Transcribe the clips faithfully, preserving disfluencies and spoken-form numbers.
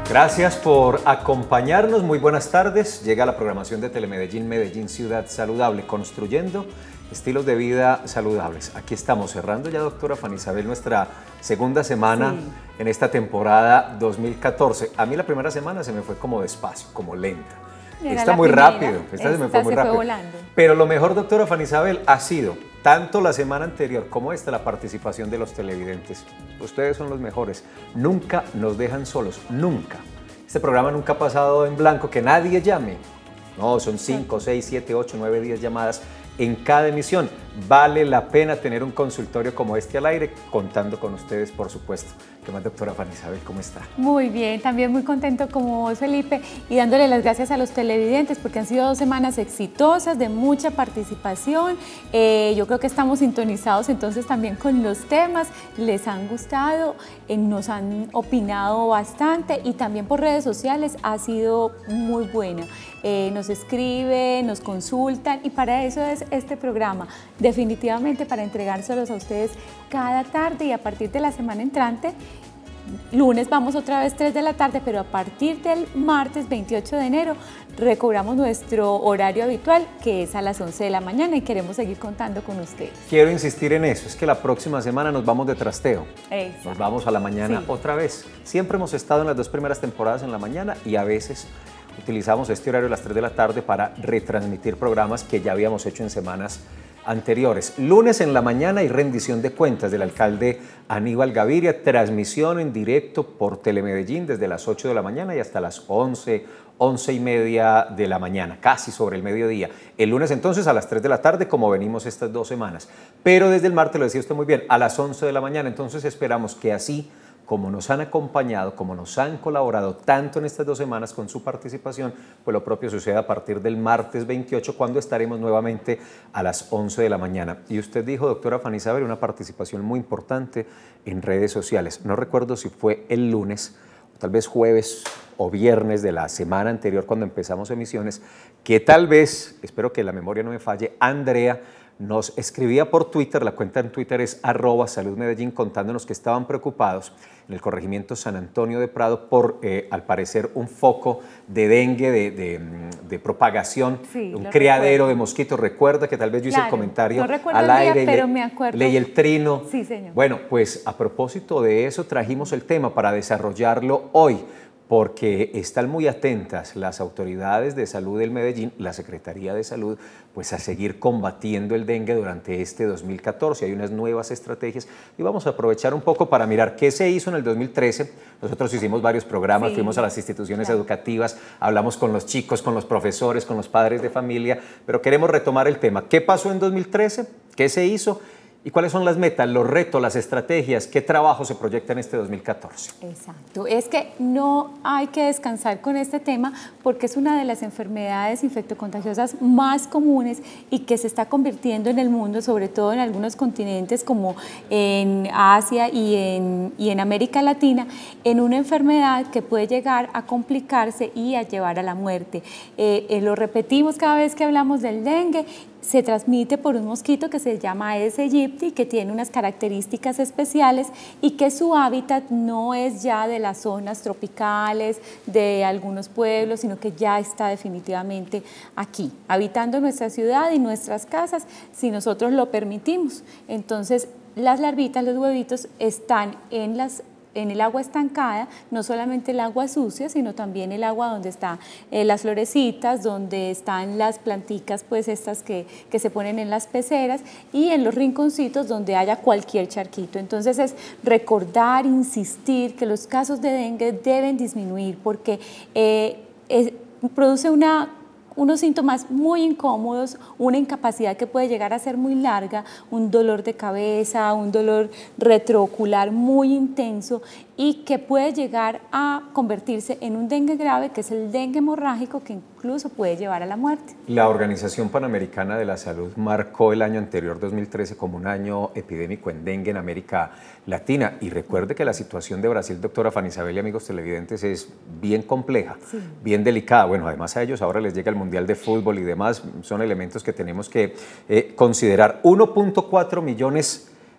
Gracias por acompañarnos, muy buenas tardes. Llega la programación de Telemedellín, Medellín Ciudad Saludable, construyendo estilos de vida saludables. Aquí estamos cerrando ya, doctora Fanny Isabel, nuestra segunda semana sí. en esta temporada dos mil catorce. A mí la primera semana se me fue como despacio, como lenta. Era Está muy primera, rápido, esta, esta se me fue muy se rápido. Fue volando. Pero lo mejor, doctora Fanny Isabel, ha sido tanto la semana anterior como esta, la participación de los televidentes. Ustedes son los mejores. Nunca nos dejan solos, nunca. Este programa nunca ha pasado en blanco, que nadie llame. No, son cinco, seis, siete, ocho, nueve, diez llamadas en cada emisión. Vale la pena tener un consultorio como este al aire, contando con ustedes, por supuesto. ¿Qué más, doctora Fanny Isabel? ¿Cómo está? Muy bien, también muy contento como vos, Felipe, y dándole las gracias a los televidentes porque han sido dos semanas exitosas, de mucha participación. Eh, yo creo que estamos sintonizados entonces también con los temas, les han gustado, eh, nos han opinado bastante y también por redes sociales ha sido muy buena. Eh, nos escriben, nos consultan y para eso es este programa, definitivamente para entregárselos a ustedes cada tarde y a partir de la semana entrante. Lunes vamos otra vez tres de la tarde, pero a partir del martes veintiocho de enero recobramos nuestro horario habitual, que es a las once de la mañana y queremos seguir contando con ustedes. Quiero insistir en eso, es que la próxima semana nos vamos de trasteo. Exacto. Nos vamos a la mañana sí. otra vez. Siempre hemos estado en las dos primeras temporadas en la mañana y a veces utilizamos este horario a las tres de la tarde para retransmitir programas que ya habíamos hecho en semanas anteriores. Lunes en la mañana y rendición de cuentas del alcalde Aníbal Gaviria, transmisión en directo por Telemedellín desde las ocho de la mañana y hasta las once, once y media de la mañana, casi sobre el mediodía. El lunes entonces a las tres de la tarde, como venimos estas dos semanas. Pero desde el martes, lo decía usted muy bien, a las once de la mañana. Entonces esperamos que así, como nos han acompañado, como nos han colaborado tanto en estas dos semanas con su participación, pues lo propio sucede a partir del martes veintiocho, cuando estaremos nuevamente a las once de la mañana. Y usted dijo, doctora Fanny Isabel, una participación muy importante en redes sociales. No recuerdo si fue el lunes, o tal vez jueves o viernes de la semana anterior cuando empezamos emisiones, que tal vez, espero que la memoria no me falle, Andrea nos escribía por Twitter, la cuenta en Twitter es arroba Salud Medellín, contándonos que estaban preocupados en el corregimiento San Antonio de Prado por, eh, al parecer, un foco de dengue, de, de, de propagación, sí, un criadero recuerdo. de mosquitos. Recuerda que tal vez yo hice claro, el comentario no al el aire, día, pero le, me acuerdo. leí el trino. Sí, señor. Bueno, pues a propósito de eso trajimos el tema para desarrollarlo hoy, porque están muy atentas las autoridades de salud del Medellín, la Secretaría de Salud, pues a seguir combatiendo el dengue durante este dos mil catorce. Hay unas nuevas estrategias y vamos a aprovechar un poco para mirar qué se hizo en el dos mil trece. Nosotros hicimos varios programas, sí, fuimos a las instituciones claro. educativas, hablamos con los chicos, con los profesores, con los padres de familia, pero queremos retomar el tema. ¿Qué pasó en dos mil trece? ¿Qué se hizo? ¿Y cuáles son las metas, los retos, las estrategias? ¿Qué trabajo se proyecta en este dos mil catorce? Exacto, es que no hay que descansar con este tema porque es una de las enfermedades infectocontagiosas más comunes y que se está convirtiendo en el mundo, sobre todo en algunos continentes como en Asia y en, y en América Latina, en una enfermedad que puede llegar a complicarse y a llevar a la muerte. Eh, eh, lo repetimos cada vez que hablamos del dengue. Se transmite por un mosquito que se llama Aedes aegypti, que tiene unas características especiales y que su hábitat no es ya de las zonas tropicales, de algunos pueblos, sino que ya está definitivamente aquí, habitando nuestra ciudad y nuestras casas, si nosotros lo permitimos. Entonces, las larvitas, los huevitos, están en las en el agua estancada, no solamente el agua sucia, sino también el agua donde están eh, las florecitas, donde están las planticas, pues estas que, que se ponen en las peceras y en los rinconcitos donde haya cualquier charquito. Entonces es recordar, insistir que los casos de dengue deben disminuir porque eh, es, produce una unos síntomas muy incómodos, una incapacidad que puede llegar a ser muy larga, un dolor de cabeza, un dolor retroocular muy intenso y que puede llegar a convertirse en un dengue grave, que es el dengue hemorrágico, que incluso puede llevar a la muerte. La Organización Panamericana de la Salud marcó el año anterior, dos mil trece, como un año epidémico en dengue en América Latina. Y recuerde que la situación de Brasil, doctora Fanny Isabel y amigos televidentes, es bien compleja, sí. bien delicada. Bueno, además a ellos ahora les llega el Mundial de Fútbol y demás, son elementos que tenemos que eh, considerar. uno punto cuatro millones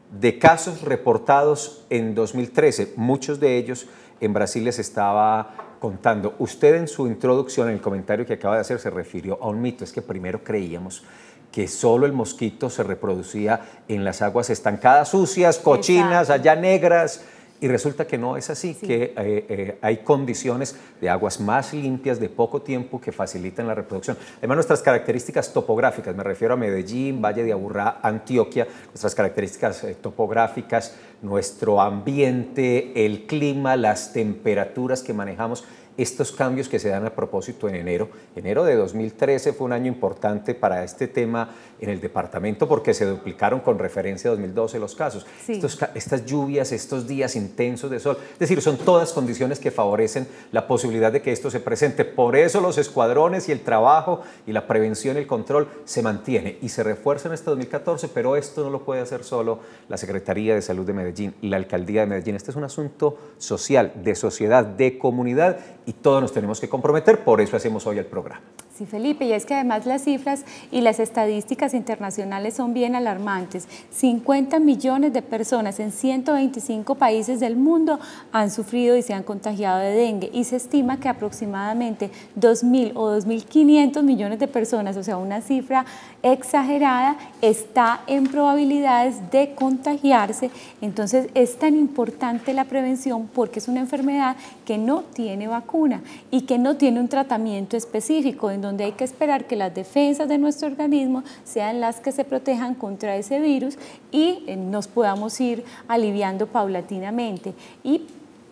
de casos reportados en dos mil trece, muchos de ellos en Brasil les estaba contando. Usted en su introducción, en el comentario que acaba de hacer, se refirió a un mito, es que primero creíamos que solo el mosquito se reproducía en las aguas estancadas, sucias, cochinas, Exacto. allá negras, y resulta que no es así, sí. que eh, eh, hay condiciones de aguas más limpias, de poco tiempo, que facilitan la reproducción. Además, nuestras características topográficas, me refiero a Medellín, Valle de Aburrá, Antioquia, nuestras características eh, topográficas, nuestro ambiente, el clima, las temperaturas que manejamos, estos cambios que se dan a propósito en enero. Enero de dos mil trece fue un año importante para este tema en el departamento porque se duplicaron con referencia a dos mil doce los casos. Sí. Estos, estas lluvias, estos días intensos de sol, es decir, son todas condiciones que favorecen la posibilidad de que esto se presente. Por eso los escuadrones y el trabajo y la prevención y el control se mantiene y se refuerza en este dos mil catorce, pero esto no lo puede hacer solo la Secretaría de Salud de Medellín y la Alcaldía de Medellín. Este es un asunto social, de sociedad, de comunidad, y todos nos tenemos que comprometer, por eso hacemos hoy el programa. Sí, Felipe, y es que además las cifras y las estadísticas internacionales son bien alarmantes. cincuenta millones de personas en ciento veinticinco países del mundo han sufrido y se han contagiado de dengue, y se estima que aproximadamente dos mil o dos mil quinientos millones de personas, o sea, una cifra exagerada, está en probabilidades de contagiarse. Entonces es tan importante la prevención porque es una enfermedad que no tiene vacuna y que no tiene un tratamiento específico, en donde hay que esperar que las defensas de nuestro organismo sean las que se protejan contra ese virus y nos podamos ir aliviando paulatinamente. Y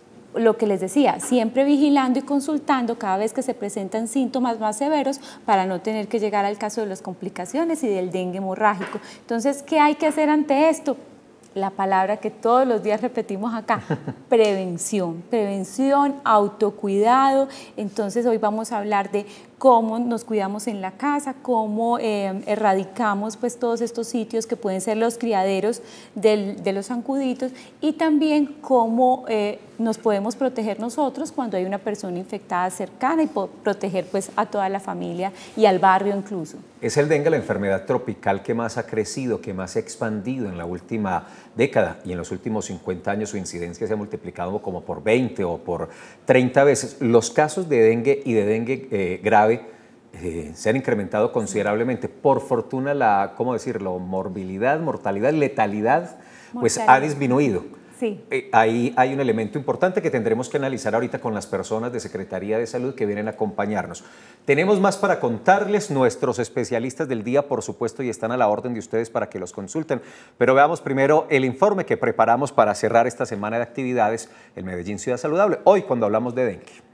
lo que les decía, siempre vigilando y consultando cada vez que se presentan síntomas más severos para no tener que llegar al caso de las complicaciones y del dengue hemorrágico. Entonces, ¿qué hay que hacer ante esto? La palabra que todos los días repetimos acá, prevención, prevención, autocuidado. Entonces hoy vamos a hablar de cómo nos cuidamos en la casa, cómo eh, erradicamos pues todos estos sitios que pueden ser los criaderos del, de los zancuditos, y también cómo eh, nos podemos proteger nosotros cuando hay una persona infectada cercana y proteger pues a toda la familia y al barrio incluso. Es el dengue la enfermedad tropical que más ha crecido, que más se ha expandido en la última década, y en los últimos cincuenta años su incidencia se ha multiplicado como por veinte o por treinta veces. Los casos de dengue y de dengue eh, grave eh, se han incrementado considerablemente. Por fortuna la, ¿cómo decirlo?, morbilidad, mortalidad, letalidad, pues mortalidad. ha disminuido. Sí. Eh, ahí hay un elemento importante que tendremos que analizar ahorita con las personas de Secretaría de Salud que vienen a acompañarnos. Tenemos más para contarles, nuestros especialistas del día, por supuesto, y están a la orden de ustedes para que los consulten, pero veamos primero el informe que preparamos para cerrar esta semana de actividades en Medellín Ciudad Saludable, hoy cuando hablamos de dengue.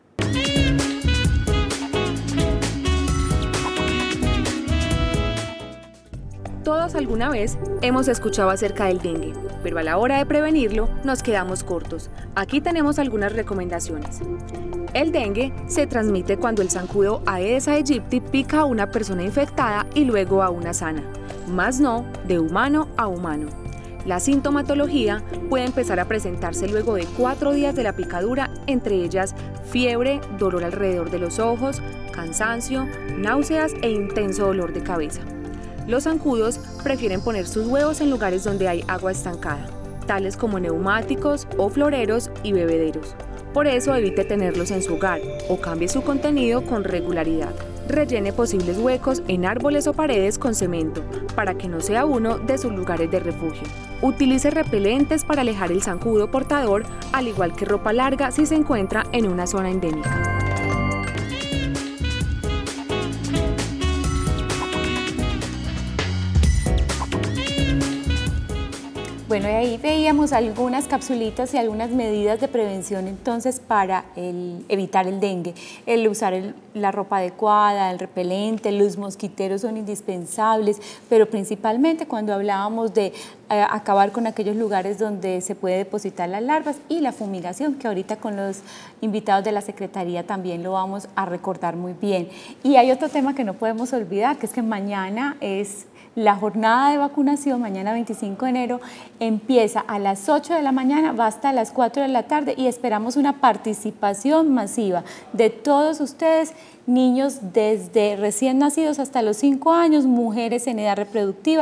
Todos alguna vez hemos escuchado acerca del dengue, pero a la hora de prevenirlo nos quedamos cortos. Aquí tenemos algunas recomendaciones. El dengue se transmite cuando el zancudo Aedes aegypti pica a una persona infectada y luego a una sana, más no de humano a humano. La sintomatología puede empezar a presentarse luego de cuatro días de la picadura, entre ellas fiebre, dolor alrededor de los ojos, cansancio, náuseas e intenso dolor de cabeza. Los zancudos prefieren poner sus huevos en lugares donde hay agua estancada, tales como neumáticos o floreros y bebederos. Por eso evite tenerlos en su hogar o cambie su contenido con regularidad. Rellene posibles huecos en árboles o paredes con cemento para que no sea uno de sus lugares de refugio. Utilice repelentes para alejar el zancudo portador, al igual que ropa larga si se encuentra en una zona endémica. Bueno, y ahí veíamos algunas capsulitas y algunas medidas de prevención entonces para el, evitar el dengue. El usar el, la ropa adecuada, el repelente, los mosquiteros son indispensables, pero principalmente cuando hablábamos de eh, acabar con aquellos lugares donde se puede depositar las larvas, y la fumigación, que ahorita con los invitados de la Secretaría también lo vamos a recordar muy bien. Y hay otro tema que no podemos olvidar, que es que mañana es la jornada de vacunación, mañana veinticinco de enero, empieza a las ocho de la mañana, va hasta las cuatro de la tarde, y esperamos una participación masiva de todos ustedes, niños desde recién nacidos hasta los cinco años, mujeres en edad reproductiva,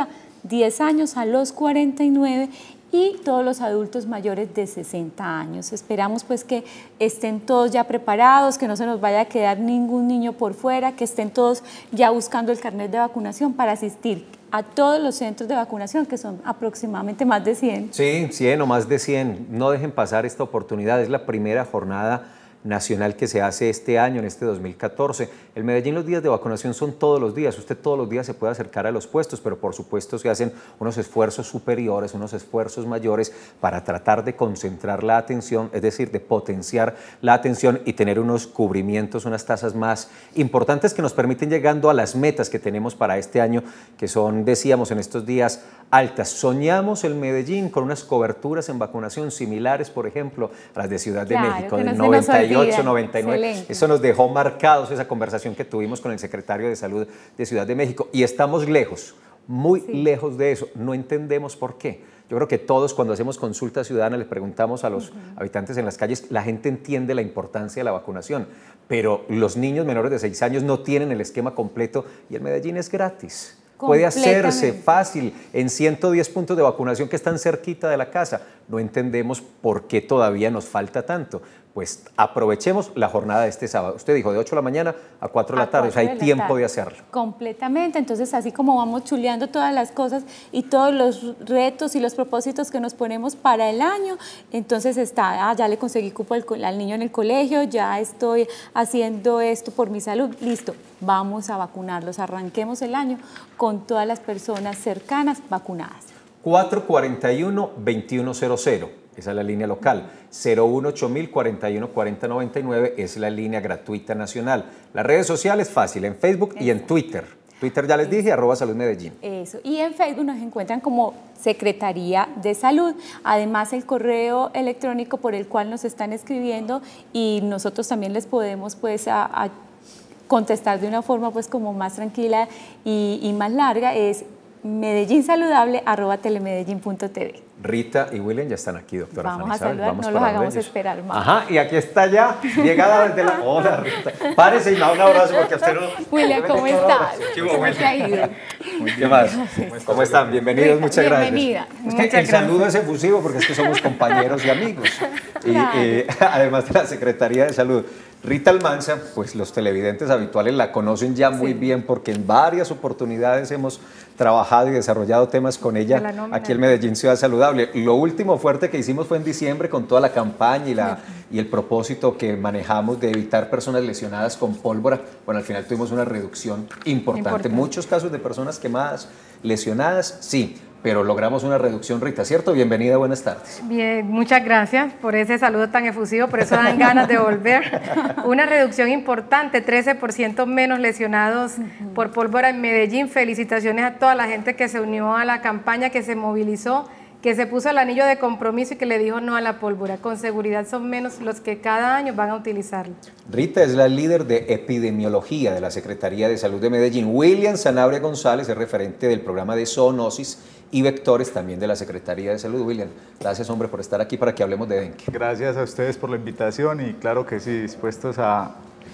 diez años a los cuarenta y nueve y todos los adultos mayores de sesenta años. Esperamos pues que estén todos ya preparados, que no se nos vaya a quedar ningún niño por fuera, que estén todos ya buscando el carnet de vacunación para asistir a todos los centros de vacunación, que son aproximadamente más de cien. Sí, cien o más de cien. No dejen pasar esta oportunidad. Es la primera jornada nacional que se hace este año, en este dos mil catorce. En Medellín los días de vacunación son todos los días. Usted todos los días se puede acercar a los puestos, pero por supuesto se hacen unos esfuerzos superiores, unos esfuerzos mayores para tratar de concentrar la atención, es decir, de potenciar la atención y tener unos cubrimientos, unas tasas más importantes que nos permiten llegando a las metas que tenemos para este año, que son, decíamos en estos días, altas. Soñamos en Medellín con unas coberturas en vacunación similares, por ejemplo, a las de Ciudad de Claro, México, que no del se nos noventa y ocho, olvida. noventa y nueve. Excelente. Eso nos dejó marcados, esa conversación que tuvimos con el secretario de Salud de Ciudad de México. Y estamos lejos, muy Sí. lejos de eso. No entendemos por qué. Yo creo que todos cuando hacemos consulta ciudadana le preguntamos a los uh-huh. habitantes en las calles, la gente entiende la importancia de la vacunación, pero los niños menores de seis años no tienen el esquema completo y en Medellín es gratis. Puede hacerse fácil en ciento diez puntos de vacunación que están cerquita de la casa. No entendemos por qué todavía nos falta tanto. Pues aprovechemos la jornada de este sábado. Usted dijo de ocho de la mañana a cuatro de la tarde, o sea, hay tiempo de hacerlo. Completamente, entonces así como vamos chuleando todas las cosas y todos los retos y los propósitos que nos ponemos para el año, entonces está, ah, ya le conseguí cupo al, al niño en el colegio, ya estoy haciendo esto por mi salud, listo, vamos a vacunarlos, arranquemos el año con todas las personas cercanas vacunadas. cuatro cuarenta y uno, veintiuno cero cero. Esa es la línea local. cero uno ocho mil, cuarenta y uno cuarenta noventa y nueve es la línea gratuita nacional. Las redes sociales, fácil, en Facebook Eso. y en Twitter. Twitter ya les dije, arroba Salud Medellín. Eso, y en Facebook nos encuentran como Secretaría de Salud. Además, el correo electrónico por el cual nos están escribiendo y nosotros también les podemos pues a, a contestar de una forma pues como más tranquila y, y más larga es medellínsaludable arroba telemedellín punto t v. Rita y William ya están aquí, doctora Vamos Fanny, a saludar, Vamos no los hagamos ellos. esperar más. Ajá, y aquí está ya, llegada desde la... Hola, Rita. Párese y me da un abrazo porque a usted no... William, ¿cómo estás? ¿Cómo te ha ido? ¿Qué más? ¿Cómo están? Bienvenidos, Rita, muchas gracias. Bienvenida. Es que el saludo es efusivo porque es que somos compañeros y amigos. Y Claro. eh, además de la Secretaría de Salud. Rita Almanza, pues los televidentes habituales la conocen ya muy sí. bien porque en varias oportunidades hemos trabajado y desarrollado temas con ella aquí en Medellín Ciudad Saludable. Lo último fuerte que hicimos fue en diciembre con toda la campaña y, la, y el propósito que manejamos de evitar personas lesionadas con pólvora. Bueno, al final tuvimos una reducción importante. importante. Muchos casos de personas quemadas, lesionadas, sí, pero logramos una reducción, Rita, ¿cierto? Bienvenida, buenas tardes. Bien, muchas gracias por ese saludo tan efusivo, por eso dan ganas de volver. Una reducción importante, trece por ciento menos lesionados uh-huh. por pólvora en Medellín. Felicitaciones a toda la gente que se unió a la campaña, que se movilizó, que se puso el anillo de compromiso y que le dijo no a la pólvora. Con seguridad son menos los que cada año van a utilizarlo. Rita es la líder de epidemiología de la Secretaría de Salud de Medellín. William Sanabria González es referente del programa de zoonosis y vectores también de la Secretaría de Salud. William, gracias hombre por estar aquí para que hablemos de dengue. Gracias a ustedes por la invitación y claro que sí, dispuestos a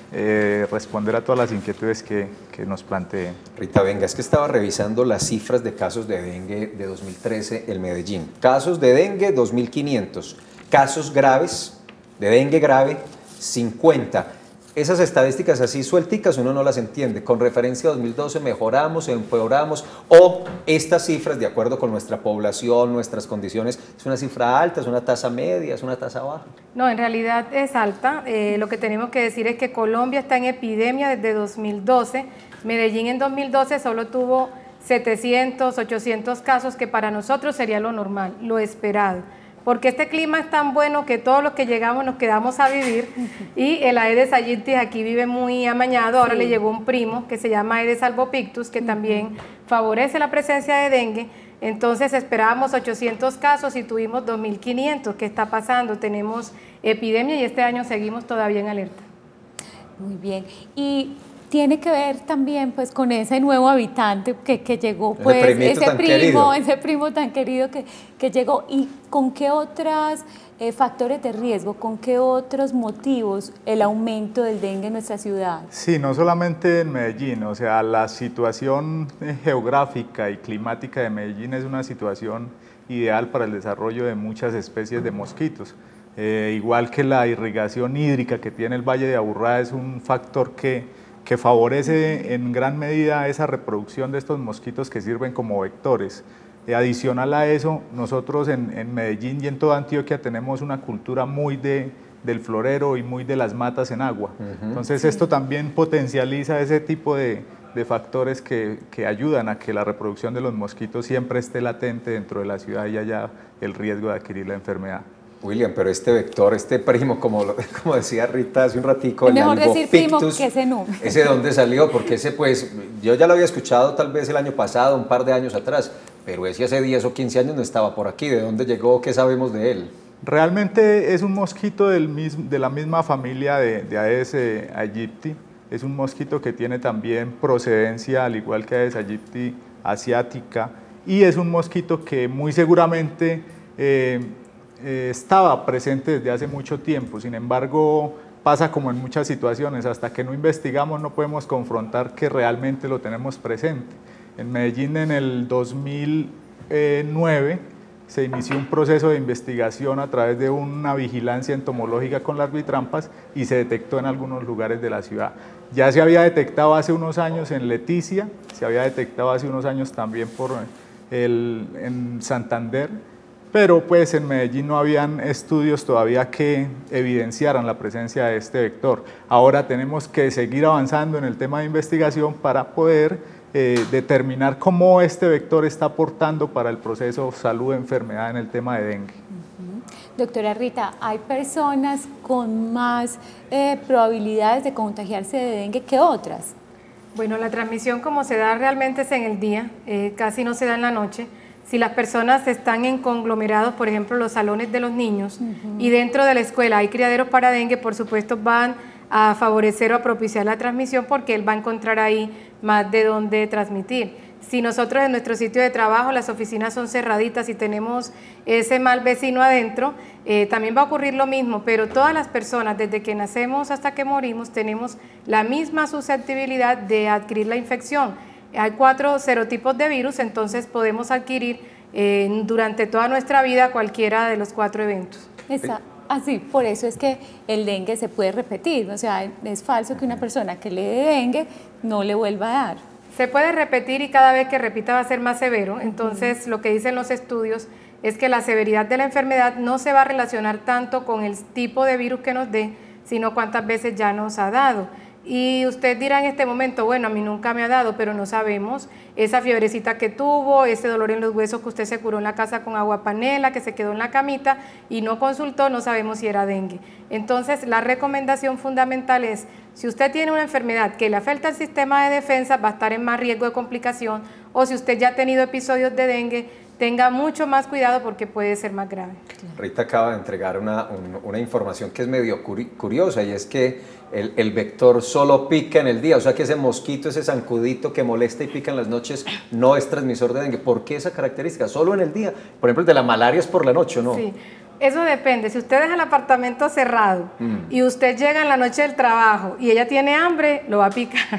eh, responder a todas las inquietudes que, que nos planteen. Rita, venga, es que estaba revisando las cifras de casos de dengue de dos mil trece en Medellín. Casos de dengue, dos mil quinientos. Casos graves, de dengue grave, cincuenta. Esas estadísticas así suelticas uno no las entiende. Con referencia a dos mil doce mejoramos, empeoramos, o estas cifras de acuerdo con nuestra población, nuestras condiciones, ¿es una cifra alta, es una tasa media, es una tasa baja? No, en realidad es alta. Eh, lo que tenemos que decir es que Colombia está en epidemia desde dos mil doce. Medellín en dos mil doce solo tuvo setecientos, ochocientos casos, que para nosotros sería lo normal, lo esperado. Porque este clima es tan bueno que todos los que llegamos nos quedamos a vivir y el Aedes aegypti aquí vive muy amañado. Ahora sí. le llegó un primo que se llama Aedes albopictus, que también favorece la presencia de dengue. Entonces esperábamos ochocientos casos y tuvimos dos mil quinientos. ¿Qué está pasando? Tenemos epidemia y este año seguimos todavía en alerta. Muy bien. Y tiene que ver también pues con ese nuevo habitante que, que llegó, pues ese, ese primo, querido. ese primo tan querido que, que llegó. ¿Y con qué otros eh, factores de riesgo, con qué otros motivos el aumento del dengue en nuestra ciudad? Sí, no solamente en Medellín, o sea, la situación geográfica y climática de Medellín es una situación ideal para el desarrollo de muchas especies de mosquitos. Eh, igual que la irrigación hídrica que tiene el Valle de Aburrá es un factor que que favorece en gran medida esa reproducción de estos mosquitos que sirven como vectores. Eh, adicional a eso, nosotros en, en Medellín y en toda Antioquia tenemos una cultura muy de, del florero y muy de las matas en agua. Uh-huh. Entonces sí. Esto también potencializa ese tipo de, de factores que, que ayudan a que la reproducción de los mosquitos siempre esté latente dentro de la ciudad y haya el riesgo de adquirir la enfermedad. William, pero este vector, este primo, como, lo, como decía Rita hace un ratico, es mejor decir primo que ese no. ¿Ese de dónde salió? Porque ese pues, yo ya lo había escuchado tal vez el año pasado, un par de años atrás, pero ese hace diez o quince años no estaba por aquí. ¿De dónde llegó? ¿Qué sabemos de él? Realmente es un mosquito del mismo, de la misma familia de, de Aedes aegypti. Es un mosquito que tiene también procedencia, al igual que Aedes aegypti, asiática, y es un mosquito que muy seguramente eh, eh, estaba presente desde hace mucho tiempo. Sin embargo, pasa como en muchas situaciones, hasta que no investigamos no podemos confrontar que realmente lo tenemos presente. En Medellín en el dos mil nueve se inició un proceso de investigación a través de una vigilancia entomológica con larvitrampas y se detectó en algunos lugares de la ciudad. Ya se había detectado hace unos años en Leticia, se había detectado hace unos años también por el, en Santander, pero pues en Medellín no habían estudios todavía que evidenciaran la presencia de este vector. Ahora tenemos que seguir avanzando en el tema de investigación para poder eh, determinar cómo este vector está aportando para el proceso salud-enfermedad en el tema de dengue. Uh-huh. Doctora Rita, ¿hay personas con más eh, probabilidades de contagiarse de dengue que otras? Bueno, la transmisión como se da realmente es en el día, eh, casi no se da en la noche. Si las personas están en conglomerados, por ejemplo, los salones de los niños, uh-huh, y dentro de la escuela hay criaderos para dengue, por supuesto van a favorecer o a propiciar la transmisión porque él va a encontrar ahí más de dónde transmitir. Si nosotros en nuestro sitio de trabajo las oficinas son cerraditas y tenemos ese mal vecino adentro, eh, también va a ocurrir lo mismo, pero todas las personas desde que nacemos hasta que morimos tenemos la misma susceptibilidad de adquirir la infección. Hay cuatro serotipos de virus, entonces podemos adquirir eh, durante toda nuestra vida cualquiera de los cuatro eventos. Exacto. Así, por eso es que el dengue se puede repetir, o sea, es falso que una persona que le dé dengue no le vuelva a dar. Se puede repetir y cada vez que repita va a ser más severo, entonces lo que dicen los estudios es que la severidad de la enfermedad no se va a relacionar tanto con el tipo de virus que nos dé, sino cuántas veces ya nos ha dado. Y usted dirá en este momento, bueno, a mí nunca me ha dado, pero no sabemos, esa fiebrecita que tuvo, ese dolor en los huesos que usted se curó en la casa con agua panela, que se quedó en la camita y no consultó, no sabemos si era dengue. Entonces, la recomendación fundamental es, si usted tiene una enfermedad que le afecta al sistema de defensa, va a estar en más riesgo de complicación, o si usted ya ha tenido episodios de dengue, tenga mucho más cuidado porque puede ser más grave. Rita acaba de entregar una, un, una información que es medio curiosa y es que el, el vector solo pica en el día, o sea que ese mosquito, ese zancudito que molesta y pica en las noches no es transmisor de dengue. ¿Por qué esa característica? Solo en el día. Por ejemplo, el de la malaria es por la noche, ¿o no? Sí. Eso depende, si usted deja el apartamento cerrado mm. y usted llega en la noche del trabajo y ella tiene hambre, lo va a picar,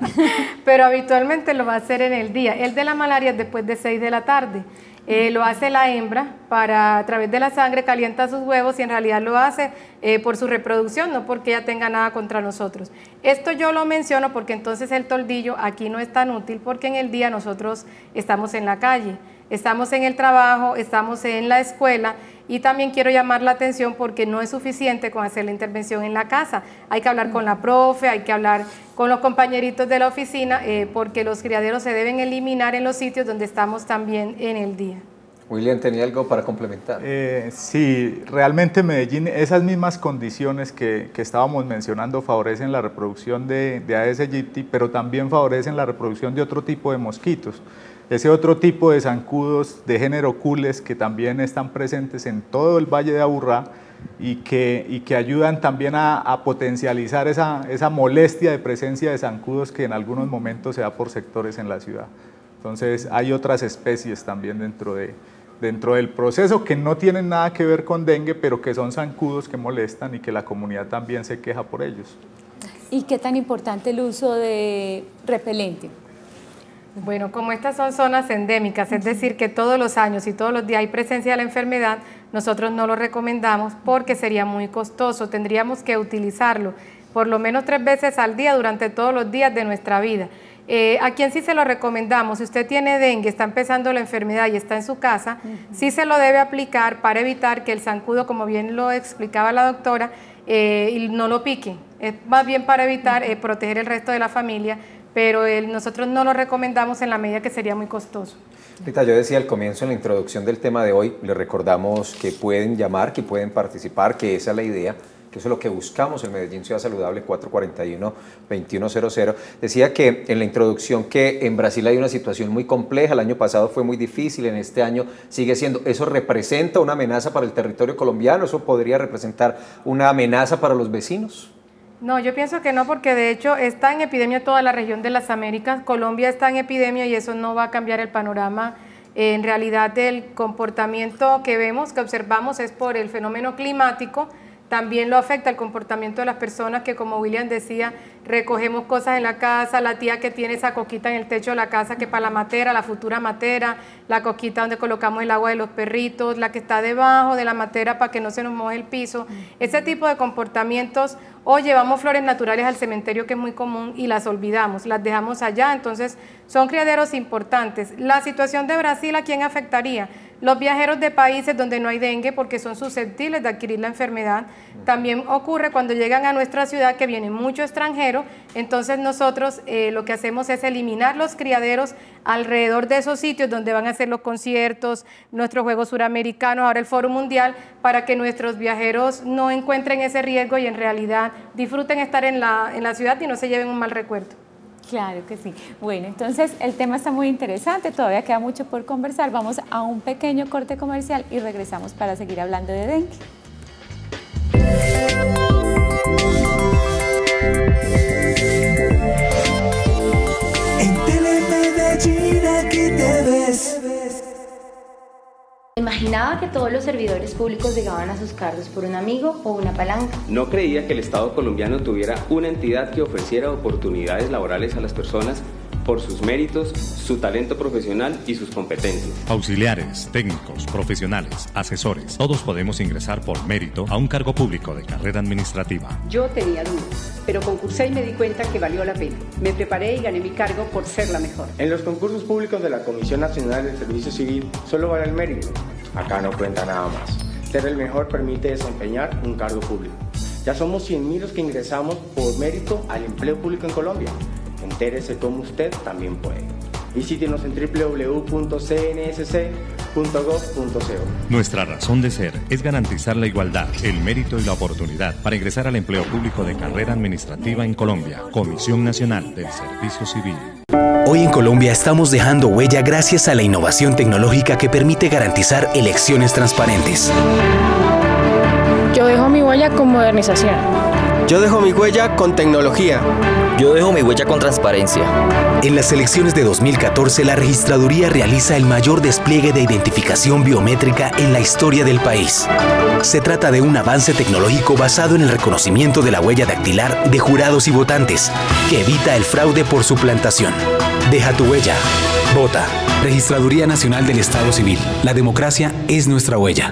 pero habitualmente lo va a hacer en el día. El de la malaria es después de seis de la tarde, eh, lo hace la hembra para, a través de la sangre, calienta sus huevos y en realidad lo hace eh, por su reproducción, no porque ella tenga nada contra nosotros. Esto yo lo menciono porque entonces el toldillo aquí no es tan útil porque en el día nosotros estamos en la calle, estamos en el trabajo, estamos en la escuela. Y también quiero llamar la atención porque no es suficiente con hacer la intervención en la casa. Hay que hablar con la profe, hay que hablar con los compañeritos de la oficina, eh, porque los criaderos se deben eliminar en los sitios donde estamos también en el día. William, ¿tenía algo para complementar? Eh, sí, realmente Medellín, esas mismas condiciones que, que estábamos mencionando favorecen la reproducción de, de Aedes aegypti, pero también favorecen la reproducción de otro tipo de mosquitos. Ese otro tipo de zancudos de género Cules que también están presentes en todo el Valle de Aburrá y que, y que ayudan también a, a potencializar esa, esa molestia de presencia de zancudos que en algunos momentos se da por sectores en la ciudad. Entonces hay otras especies también dentro, de, dentro del proceso que no tienen nada que ver con dengue, pero que son zancudos que molestan y que la comunidad también se queja por ellos. ¿Y qué tan importante el uso de repelente? Bueno, como estas son zonas endémicas, es decir, que todos los años y todos los días hay presencia de la enfermedad, nosotros no lo recomendamos porque sería muy costoso, tendríamos que utilizarlo por lo menos tres veces al día durante todos los días de nuestra vida. Eh, ¿A quién sí se lo recomendamos? Si usted tiene dengue, está empezando la enfermedad y está en su casa, uh-huh. sí se lo debe aplicar para evitar que el zancudo, como bien lo explicaba la doctora, eh, no lo pique. Es más bien para evitar eh, proteger el resto de la familia, pero el, nosotros no lo recomendamos en la medida que sería muy costoso. Rita, yo decía al comienzo en la introducción del tema de hoy, les recordamos que pueden llamar, que pueden participar, que esa es la idea, que eso es lo que buscamos en Medellín Ciudad Saludable, cuatro cuatro uno, dos uno cero cero. Decía que en la introducción que en Brasil hay una situación muy compleja, el año pasado fue muy difícil, en este año sigue siendo. ¿Eso representa una amenaza para el territorio colombiano? ¿Eso podría representar una amenaza para los vecinos? No, yo pienso que no, porque de hecho está en epidemia toda la región de las Américas, Colombia está en epidemia y eso no va a cambiar el panorama. En realidad el comportamiento que vemos, que observamos es por el fenómeno climático, también lo afecta el comportamiento de las personas que, como William decía, recogemos cosas en la casa, la tía que tiene esa coquita en el techo de la casa que para la matera, la futura matera, la coquita donde colocamos el agua de los perritos, la que está debajo de la matera para que no se nos moje el piso, ese tipo de comportamientos, o llevamos flores naturales al cementerio que es muy común y las olvidamos, las dejamos allá, entonces son criaderos importantes. La situación de Brasil, ¿a quién afectaría? Los viajeros de países donde no hay dengue porque son susceptibles de adquirir la enfermedad. También ocurre cuando llegan a nuestra ciudad que vienen mucho extranjero, entonces nosotros eh, lo que hacemos es eliminar los criaderos alrededor de esos sitios donde van a hacer los conciertos, nuestros Juegos Suramericanos, ahora el Foro Mundial, para que nuestros viajeros no encuentren ese riesgo y en realidad disfruten estar en la, en la ciudad y no se lleven un mal recuerdo. Claro que sí. Bueno, entonces el tema está muy interesante, todavía queda mucho por conversar. Vamos a un pequeño corte comercial y regresamos para seguir hablando de dengue. En Telemedellín aquí te ves. Imaginaba que todos los servidores públicos llegaban a sus cargos por un amigo o una palanca. No creía que el Estado colombiano tuviera una entidad que ofreciera oportunidades laborales a las personas por sus méritos, su talento profesional y sus competencias. Auxiliares, técnicos, profesionales, asesores, todos podemos ingresar por mérito a un cargo público de carrera administrativa. Yo tenía dudas, pero concursé y me di cuenta que valió la pena. Me preparé y gané mi cargo por ser la mejor. En los concursos públicos de la Comisión Nacional del Servicio Civil solo vale el mérito. Acá no cuenta nada más. Ser el mejor permite desempeñar un cargo público. Ya somos cien mil los que ingresamos por mérito al empleo público en Colombia. Entérese cómo usted también puede. Visítenos en doble u doble u doble u punto c n s c punto gov punto co. Nuestra razón de ser es garantizar la igualdad, el mérito y la oportunidad para ingresar al empleo público de carrera administrativa en Colombia. Comisión Nacional del Servicio Civil. Hoy en Colombia estamos dejando huella gracias a la innovación tecnológica que permite garantizar elecciones transparentes. Yo dejo mi huella con modernización. Yo dejo mi huella con tecnología. Yo dejo mi huella con transparencia. En las elecciones de dos mil catorce, la Registraduría realiza el mayor despliegue de identificación biométrica en la historia del país. Se trata de un avance tecnológico basado en el reconocimiento de la huella dactilar de jurados y votantes, que evita el fraude por suplantación. Deja tu huella. Vota. Registraduría Nacional del Estado Civil. La democracia es nuestra huella.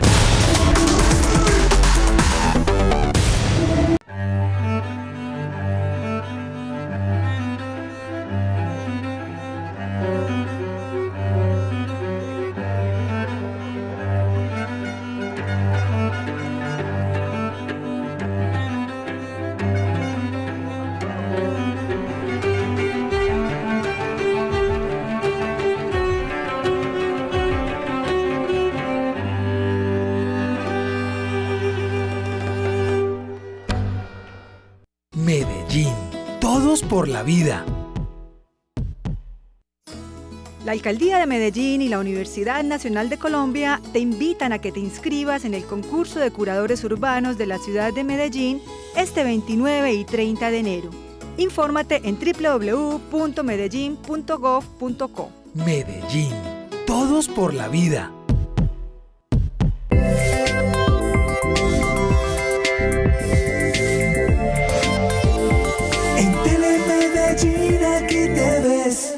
Medellín, todos por la vida. La Alcaldía de Medellín y la Universidad Nacional de Colombia te invitan a que te inscribas en el concurso de curadores urbanos de la ciudad de Medellín este veintinueve y treinta de enero. Infórmate en w w w punto medellín punto gov punto co. Medellín, todos por la vida. En Telemedellín aquí te ves.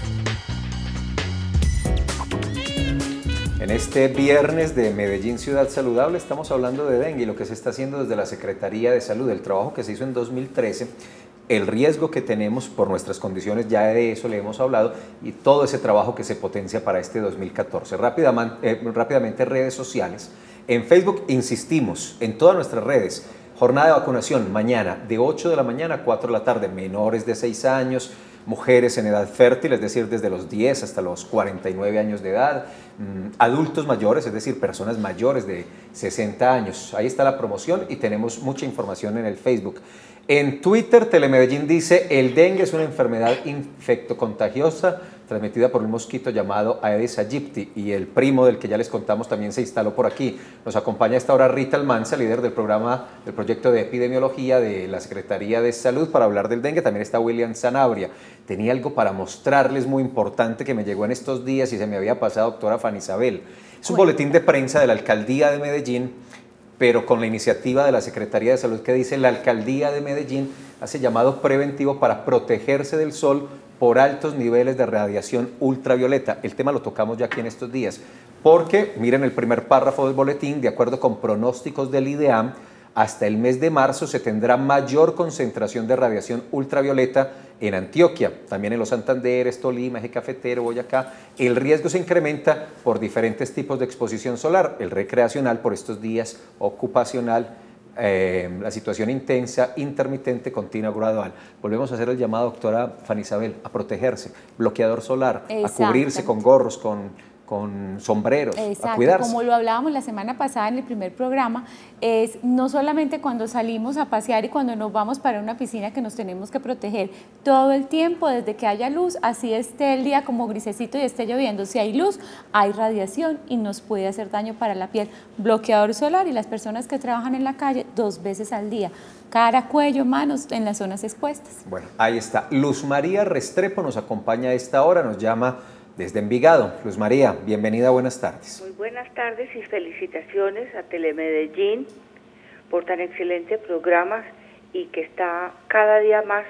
En este viernes de Medellín Ciudad Saludable estamos hablando de dengue y lo que se está haciendo desde la Secretaría de Salud, el trabajo que se hizo en dos mil trece, el riesgo que tenemos por nuestras condiciones, ya de eso le hemos hablado, y todo ese trabajo que se potencia para este dos mil catorce. Rápidamente, eh, rápidamente redes sociales. En Facebook insistimos, en todas nuestras redes, jornada de vacunación mañana de ocho de la mañana a cuatro de la tarde, menores de seis años, mujeres en edad fértil, es decir, desde los diez hasta los cuarenta y nueve años de edad, adultos mayores, es decir, personas mayores de sesenta años. Ahí está la promoción y tenemos mucha información en el Facebook. En Twitter, Telemedellín dice, el dengue es una enfermedad infectocontagiosa transmitida por un mosquito llamado Aedes aegypti, y el primo del que ya les contamos también se instaló por aquí. Nos acompaña a esta hora Rita Almanza, líder del programa del proyecto de epidemiología de la Secretaría de Salud, para hablar del dengue. También está William Sanabria. Tenía algo para mostrarles muy importante que me llegó en estos días y se me había pasado, doctora Fanny Isabel. Es un boletín de prensa de la Alcaldía de Medellín, pero con la iniciativa de la Secretaría de Salud, que dice: la Alcaldía de Medellín hace llamado preventivo para protegerse del sol por altos niveles de radiación ultravioleta. El tema lo tocamos ya aquí en estos días, porque miren el primer párrafo del boletín: de acuerdo con pronósticos del IDEAM, hasta el mes de marzo se tendrá mayor concentración de radiación ultravioleta en Antioquia, también en los Santanderes, Tolima, Eje Cafetero, Boyacá. El riesgo se incrementa por diferentes tipos de exposición solar, el recreacional por estos días, ocupacional, eh, la situación intensa, intermitente, continua, gradual. Volvemos a hacer el llamado, doctora Fanny Isabel, a protegerse, bloqueador solar, Exacto. a cubrirse con gorros, con... con sombreros, Exacto, a cuidarse. como lo hablábamos la semana pasada en el primer programa, es no solamente cuando salimos a pasear y cuando nos vamos para una piscina que nos tenemos que proteger todo el tiempo, desde que haya luz, así esté el día como grisecito y esté lloviendo. Si hay luz, hay radiación y nos puede hacer daño para la piel. Bloqueador solar, y las personas que trabajan en la calle dos veces al día, cara, cuello, manos, en las zonas expuestas. Bueno, ahí está. Luz María Restrepo nos acompaña a esta hora, nos llama desde Envigado. Luz María, bienvenida, buenas tardes. Muy buenas tardes y felicitaciones a Telemedellín por tan excelente programa y que está cada día más,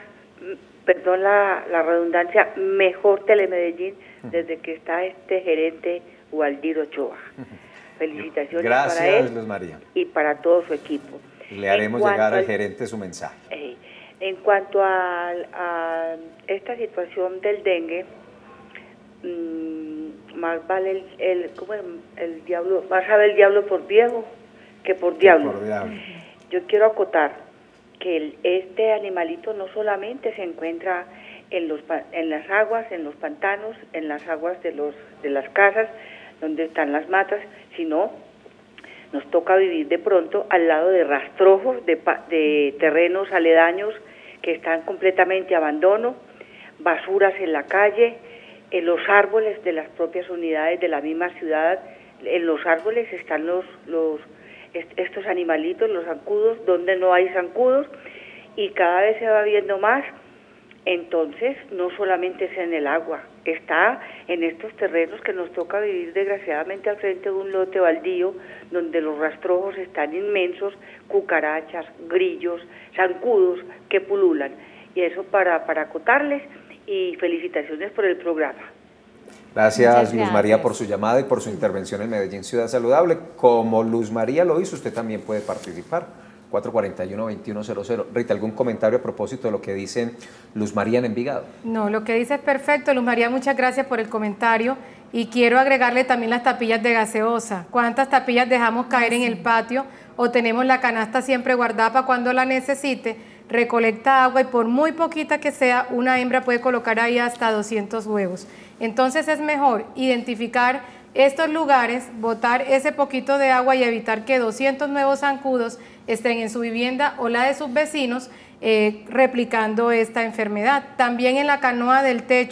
perdón la, la redundancia, mejor Telemedellín desde que está este gerente Waldir Ochoa. Felicitaciones Gracias, para él Luz María. Y para todo su equipo. Le haremos llegar al, al gerente su mensaje. Eh, en cuanto a, a esta situación del dengue, más vale el, el, ¿cómo el, el diablo, más sabe el diablo por viejo que por diablo. por diablo. Yo quiero acotar que el, este animalito no solamente se encuentra en los en las aguas, en los pantanos, en las aguas de los de las casas donde están las matas, sino nos toca vivir de pronto al lado de rastrojos de, de terrenos aledaños que están completamente abandono, basuras en la calle, en los árboles de las propias unidades de la misma ciudad. En los árboles están los, los estos animalitos, los zancudos, donde no hay zancudos, y cada vez se va viendo más. Entonces, no solamente es en el agua, está en estos terrenos que nos toca vivir desgraciadamente al frente de un lote baldío, donde los rastrojos están inmensos, cucarachas, grillos, zancudos que pululan. Y eso para, para acotarles, y felicitaciones por el programa. Gracias, gracias, Luz María, por su llamada y por su intervención en Medellín Ciudad Saludable. Como Luz María lo hizo, usted también puede participar. cuatro cuatro uno, dos uno cero cero. Rita, ¿algún comentario a propósito de lo que dice Luz María en Envigado? No, lo que dice es perfecto. Luz María, muchas gracias por el comentario. Y quiero agregarle también las tapillas de gaseosa. ¿Cuántas tapillas dejamos caer en el patio? O tenemos la canasta siempre guardada para cuando la necesite. Recolecta agua y por muy poquita que sea, una hembra puede colocar ahí hasta doscientos huevos. Entonces es mejor identificar estos lugares, botar ese poquito de agua y evitar que doscientos nuevos zancudos estén en su vivienda o la de sus vecinos, eh, replicando esta enfermedad. También en la canoa del techo,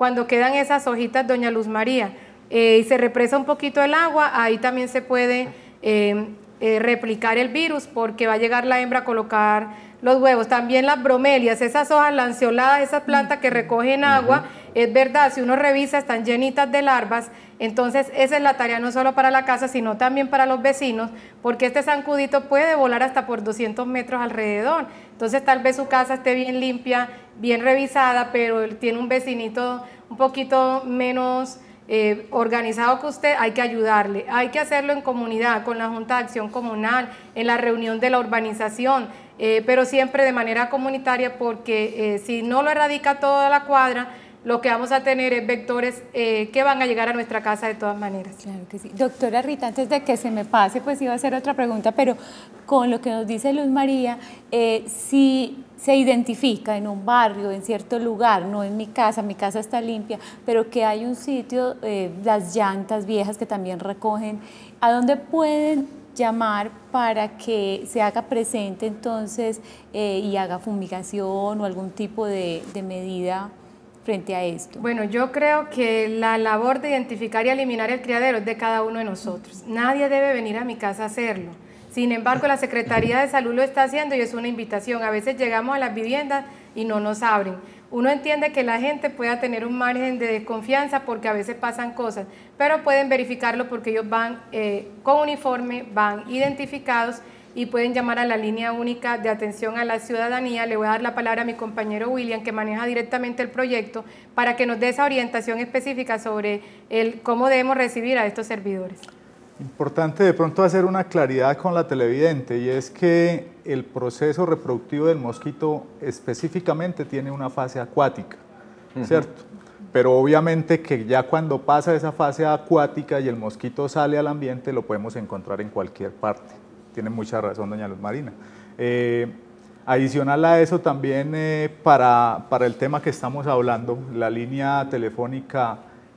cuando quedan esas hojitas, doña Luz María, eh, y se represa un poquito el agua, ahí también se puede eh, eh, replicar el virus, porque va a llegar la hembra a colocar los huevos. También las bromelias, esas hojas lanceoladas, esas plantas que recogen agua, es verdad, si uno revisa están llenitas de larvas. Entonces esa es la tarea no solo para la casa, sino también para los vecinos, porque este zancudito puede volar hasta por doscientos metros alrededor. Entonces tal vez su casa esté bien limpia, bien revisada, pero tiene un vecinito un poquito menos eh, organizado que usted, hay que ayudarle. Hay que hacerlo en comunidad, con la Junta de Acción Comunal, en la reunión de la urbanización, eh, pero siempre de manera comunitaria, porque eh, si no lo erradica toda la cuadra, lo que vamos a tener es vectores eh, que van a llegar a nuestra casa de todas maneras. Claro que sí. Doctora Rita, antes de que se me pase, pues iba a hacer otra pregunta, pero con lo que nos dice Luz María, eh, si se identifica en un barrio, en cierto lugar, no en mi casa, mi casa está limpia, pero que hay un sitio, eh, las llantas viejas que también recogen, ¿a dónde pueden llamar para que se haga presente entonces eh, y haga fumigación o algún tipo de, de medida frente a esto? Bueno, yo creo que la labor de identificar y eliminar el criadero es de cada uno de nosotros. Nadie debe venir a mi casa a hacerlo. Sin embargo, la Secretaría de Salud lo está haciendo y es una invitación. A veces llegamos a las viviendas y no nos abren. Uno entiende que la gente pueda tener un margen de desconfianza porque a veces pasan cosas, pero pueden verificarlo porque ellos van eh, con uniforme, van identificados y pueden llamar a la línea única de atención a la ciudadanía. Le voy a dar la palabra a mi compañero William, que maneja directamente el proyecto, para que nos dé esa orientación específica sobre el, cómo debemos recibir a estos servidores. Importante de pronto hacer una claridad con la televidente, y es que el proceso reproductivo del mosquito específicamente tiene una fase acuática, uh-huh. ¿cierto? Pero obviamente que ya cuando pasa esa fase acuática y el mosquito sale al ambiente, lo podemos encontrar en cualquier parte. Tiene mucha razón doña Luz Marina. Eh, adicional a eso también eh, para, para el tema que estamos hablando, la línea telefónica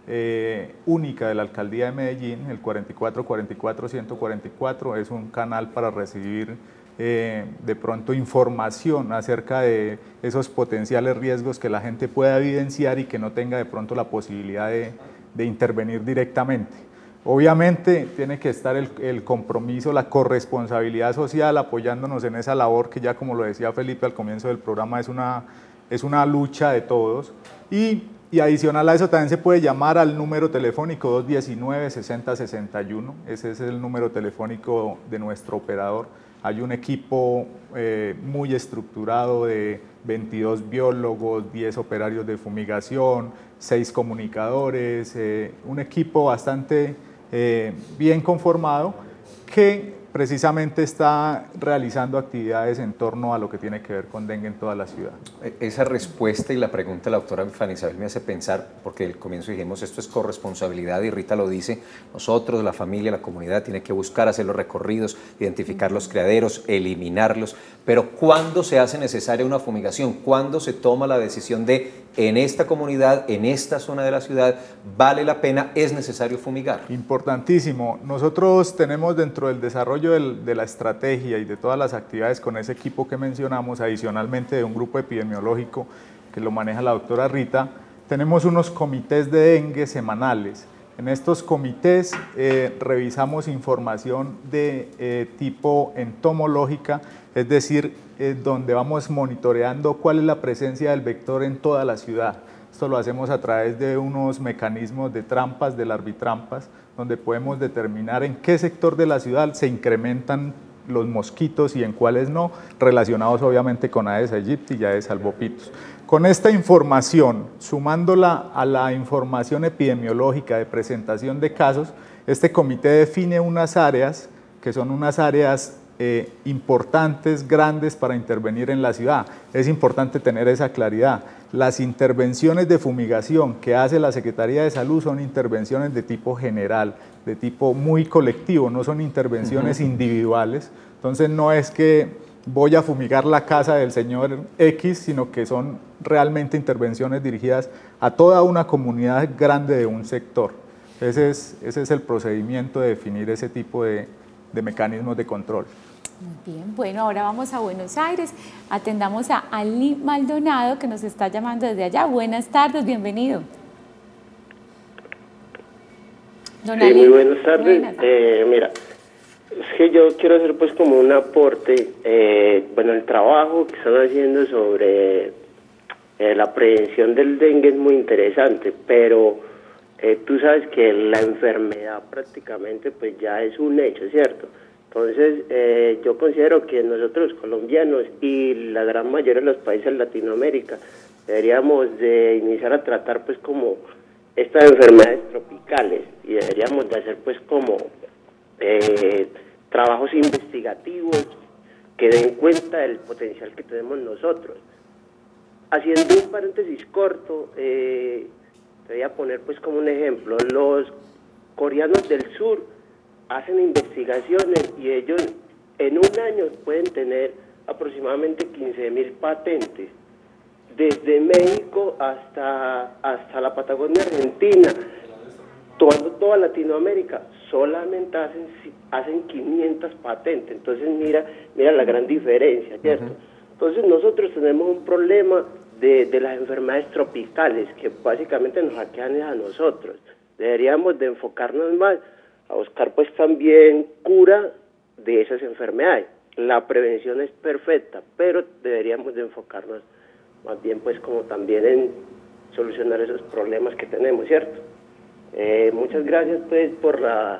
eh, única de la Alcaldía de Medellín, el cuarenta y cuatro cuarenta y cuatro ciento cuarenta y cuatro, es un canal para recibir eh, de pronto información acerca de esos potenciales riesgos que la gente pueda evidenciar y que no tenga de pronto la posibilidad de, de intervenir directamente. Obviamente tiene que estar el, el compromiso, la corresponsabilidad social apoyándonos en esa labor que ya, como lo decía Felipe al comienzo del programa, es una, es una lucha de todos. Y, y adicional a eso también se puede llamar al número telefónico dos diecinueve, sesenta sesenta y uno, ese es el número telefónico de nuestro operador. Hay un equipo eh, muy estructurado de veintidós biólogos, diez operarios de fumigación, seis comunicadores, eh, un equipo bastante Eh, bien conformado que precisamente está realizando actividades en torno a lo que tiene que ver con dengue en toda la ciudad. Esa respuesta y la pregunta de la doctora Fanny Isabel me hace pensar, porque al comienzo dijimos esto es corresponsabilidad y Rita lo dice, nosotros, la familia, la comunidad tiene que buscar hacer los recorridos, identificar los criaderos, eliminarlos, pero ¿cuándo se hace necesaria una fumigación? ¿Cuándo se toma la decisión de en esta comunidad, en esta zona de la ciudad, vale la pena, es necesario fumigar? Importantísimo. Nosotros tenemos dentro del desarrollo del, de la estrategia y de todas las actividades con ese equipo que mencionamos, adicionalmente de un grupo epidemiológico que lo maneja la doctora Rita, tenemos unos comités de dengue semanales. En estos comités eh, revisamos información de eh, tipo entomológica, es decir, eh, donde vamos monitoreando cuál es la presencia del vector en toda la ciudad. Esto lo hacemos a través de unos mecanismos de trampas, de larvitrampas, donde podemos determinar en qué sector de la ciudad se incrementan los mosquitos y en cuáles no, relacionados obviamente con Aedes aegypti y Aedes albopictus. Con esta información, sumándola a la información epidemiológica de presentación de casos, este comité define unas áreas que son unas áreas eh, importantes, grandes para intervenir en la ciudad. Es importante tener esa claridad. Las intervenciones de fumigación que hace la Secretaría de Salud son intervenciones de tipo general, de tipo muy colectivo, no son intervenciones uh-huh. individuales. Entonces no es que voy a fumigar la casa del señor X, sino que son realmente intervenciones dirigidas a toda una comunidad grande de un sector. Ese es, ese es el procedimiento de definir ese tipo de, de mecanismos de control. Muy bien, bueno, ahora vamos a Buenos Aires, atendamos a Ali Maldonado que nos está llamando desde allá. Buenas tardes, bienvenido. Don Sí, Ali, muy buenas tardes. buenas. Eh, mira, es que yo quiero hacer pues como un aporte, eh, bueno, el trabajo que están haciendo sobre eh, la prevención del dengue es muy interesante, pero eh, tú sabes que la enfermedad prácticamente pues ya es un hecho, ¿cierto? Entonces, eh, yo considero que nosotros los colombianos y la gran mayoría de los países de Latinoamérica deberíamos de iniciar a tratar pues como estas enfermedades tropicales y deberíamos de hacer pues como eh, trabajos investigativos que den cuenta del potencial que tenemos nosotros. Haciendo un paréntesis corto, eh, te voy a poner pues como un ejemplo, los coreanos del sur hacen investigaciones y ellos en un año pueden tener aproximadamente quince mil patentes, desde México hasta, hasta la Patagonia Argentina, tomando toda Latinoamérica, solamente hacen, hacen quinientas patentes. Entonces mira, mira la gran diferencia, ¿cierto? Uh-huh. Entonces nosotros tenemos un problema de, de las enfermedades tropicales que básicamente nos hackean a nosotros. Deberíamos de enfocarnos más a buscar pues también cura de esas enfermedades. La prevención es perfecta, pero deberíamos de enfocarnos más bien pues como también en solucionar esos problemas que tenemos, ¿cierto? Eh, muchas gracias pues por la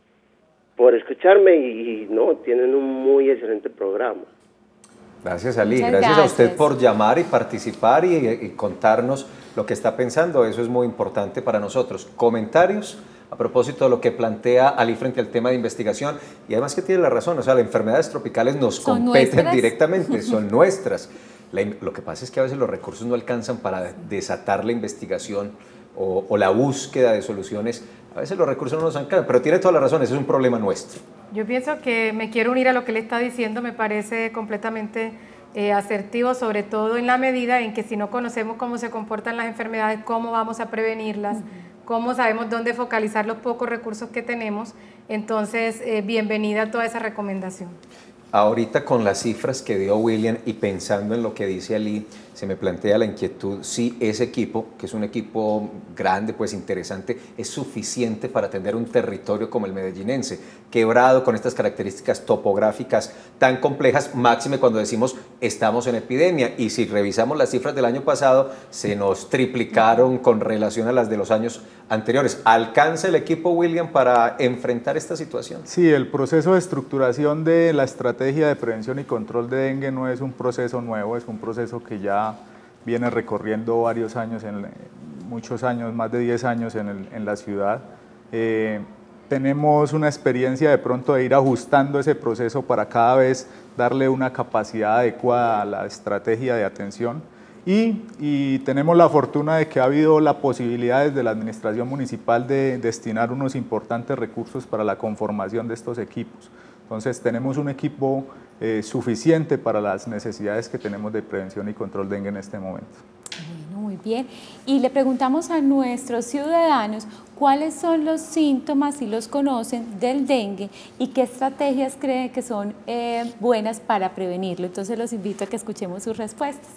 por escucharme y, y no, tienen un muy excelente programa. Gracias, Ali. Muchas gracias, gracias a usted por llamar y participar y, y contarnos lo que está pensando. Eso es muy importante para nosotros. Comentarios a propósito de lo que plantea Ali frente al tema de investigación. Y además que tiene la razón, o sea, las enfermedades tropicales nos ¿Son competen nuestras? directamente, son nuestras. La, lo que pasa es que a veces los recursos no alcanzan para desatar la investigación o, o la búsqueda de soluciones. A veces los recursos no nos alcanzan, pero tiene toda la razón, ese es un problema nuestro. Yo pienso que me quiero unir a lo que él está diciendo, me parece completamente eh, asertivo, sobre todo en la medida en que si no conocemos cómo se comportan las enfermedades, cómo vamos a prevenirlas, uh-huh. cómo sabemos dónde focalizar los pocos recursos que tenemos, entonces eh, bienvenida a toda esa recomendación. Ahorita con las cifras que dio William y pensando en lo que dice Ali, se me plantea la inquietud si ese equipo, que es un equipo grande, pues interesante, es suficiente para atender un territorio como el medellinense, quebrado con estas características topográficas tan complejas, máxime cuando decimos estamos en epidemia. Y si revisamos las cifras del año pasado, se nos triplicaron con relación a las de los años anteriores. ¿Alcanza el equipo, William, para enfrentar esta situación? Sí, el proceso de estructuración de la estrategia de prevención y control de dengue no es un proceso nuevo, es un proceso que ya viene recorriendo varios años, en, muchos años, más de diez años en, el, en la ciudad. Eh, tenemos una experiencia de pronto de ir ajustando ese proceso para cada vez darle una capacidad adecuada a la estrategia de atención. Y, y tenemos la fortuna de que ha habido la posibilidad desde la administración municipal de destinar unos importantes recursos para la conformación de estos equipos. Entonces tenemos un equipo eh, suficiente para las necesidades que tenemos de prevención y control dengue en este momento. Bueno, muy bien. Y le preguntamos a nuestros ciudadanos cuáles son los síntomas, si los conocen, del dengue y qué estrategias creen que son eh, buenas para prevenirlo. Entonces los invito a que escuchemos sus respuestas.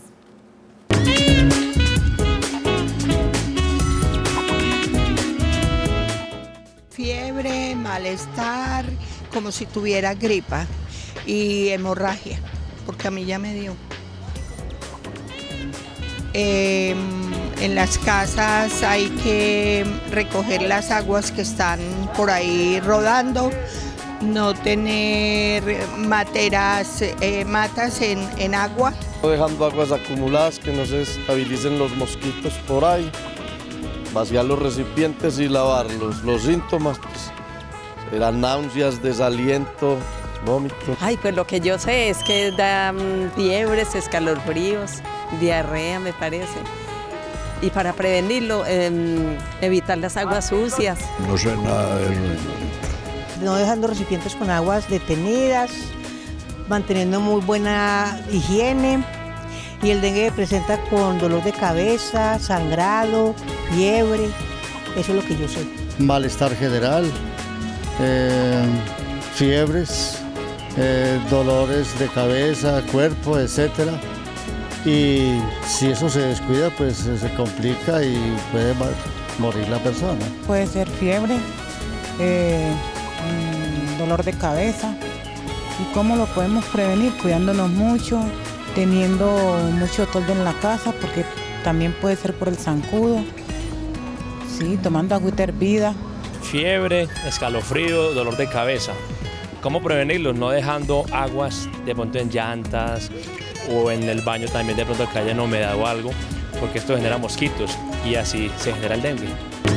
Fiebre, malestar, como si tuviera gripa y hemorragia, porque a mí ya me dio. Eh, en las casas hay que recoger las aguas que están por ahí rodando, no tener materas, eh, matas en, en agua. Dejando aguas acumuladas que no se estabilicen los mosquitos por ahí, vaciar los recipientes y lavarlos. Los síntomas pues, eran náuseas, desaliento, vómito. Ay, pues lo que yo sé es que da um, fiebres, escalofríos, diarrea me parece. Y para prevenirlo, eh, evitar las aguas sucias. No sé nada de eso. No dejando recipientes con aguas detenidas, manteniendo muy buena higiene. Y el dengue presenta con dolor de cabeza, sangrado, fiebre, eso es lo que yo sé. Malestar general, eh, fiebres, eh, dolores de cabeza, cuerpo, etcétera. Y si eso se descuida, pues se complica y puede morir la persona. Puede ser fiebre, eh, dolor de cabeza. ¿Y cómo lo podemos prevenir? Cuidándonos mucho, teniendo mucho toldo en la casa, porque también puede ser por el zancudo. Sí, tomando agüita hervida. Fiebre, escalofrío, dolor de cabeza. ¿Cómo prevenirlos? No dejando aguas de pronto en llantas o en el baño también de pronto que haya humedad o algo, porque esto genera mosquitos y así se genera el dengue.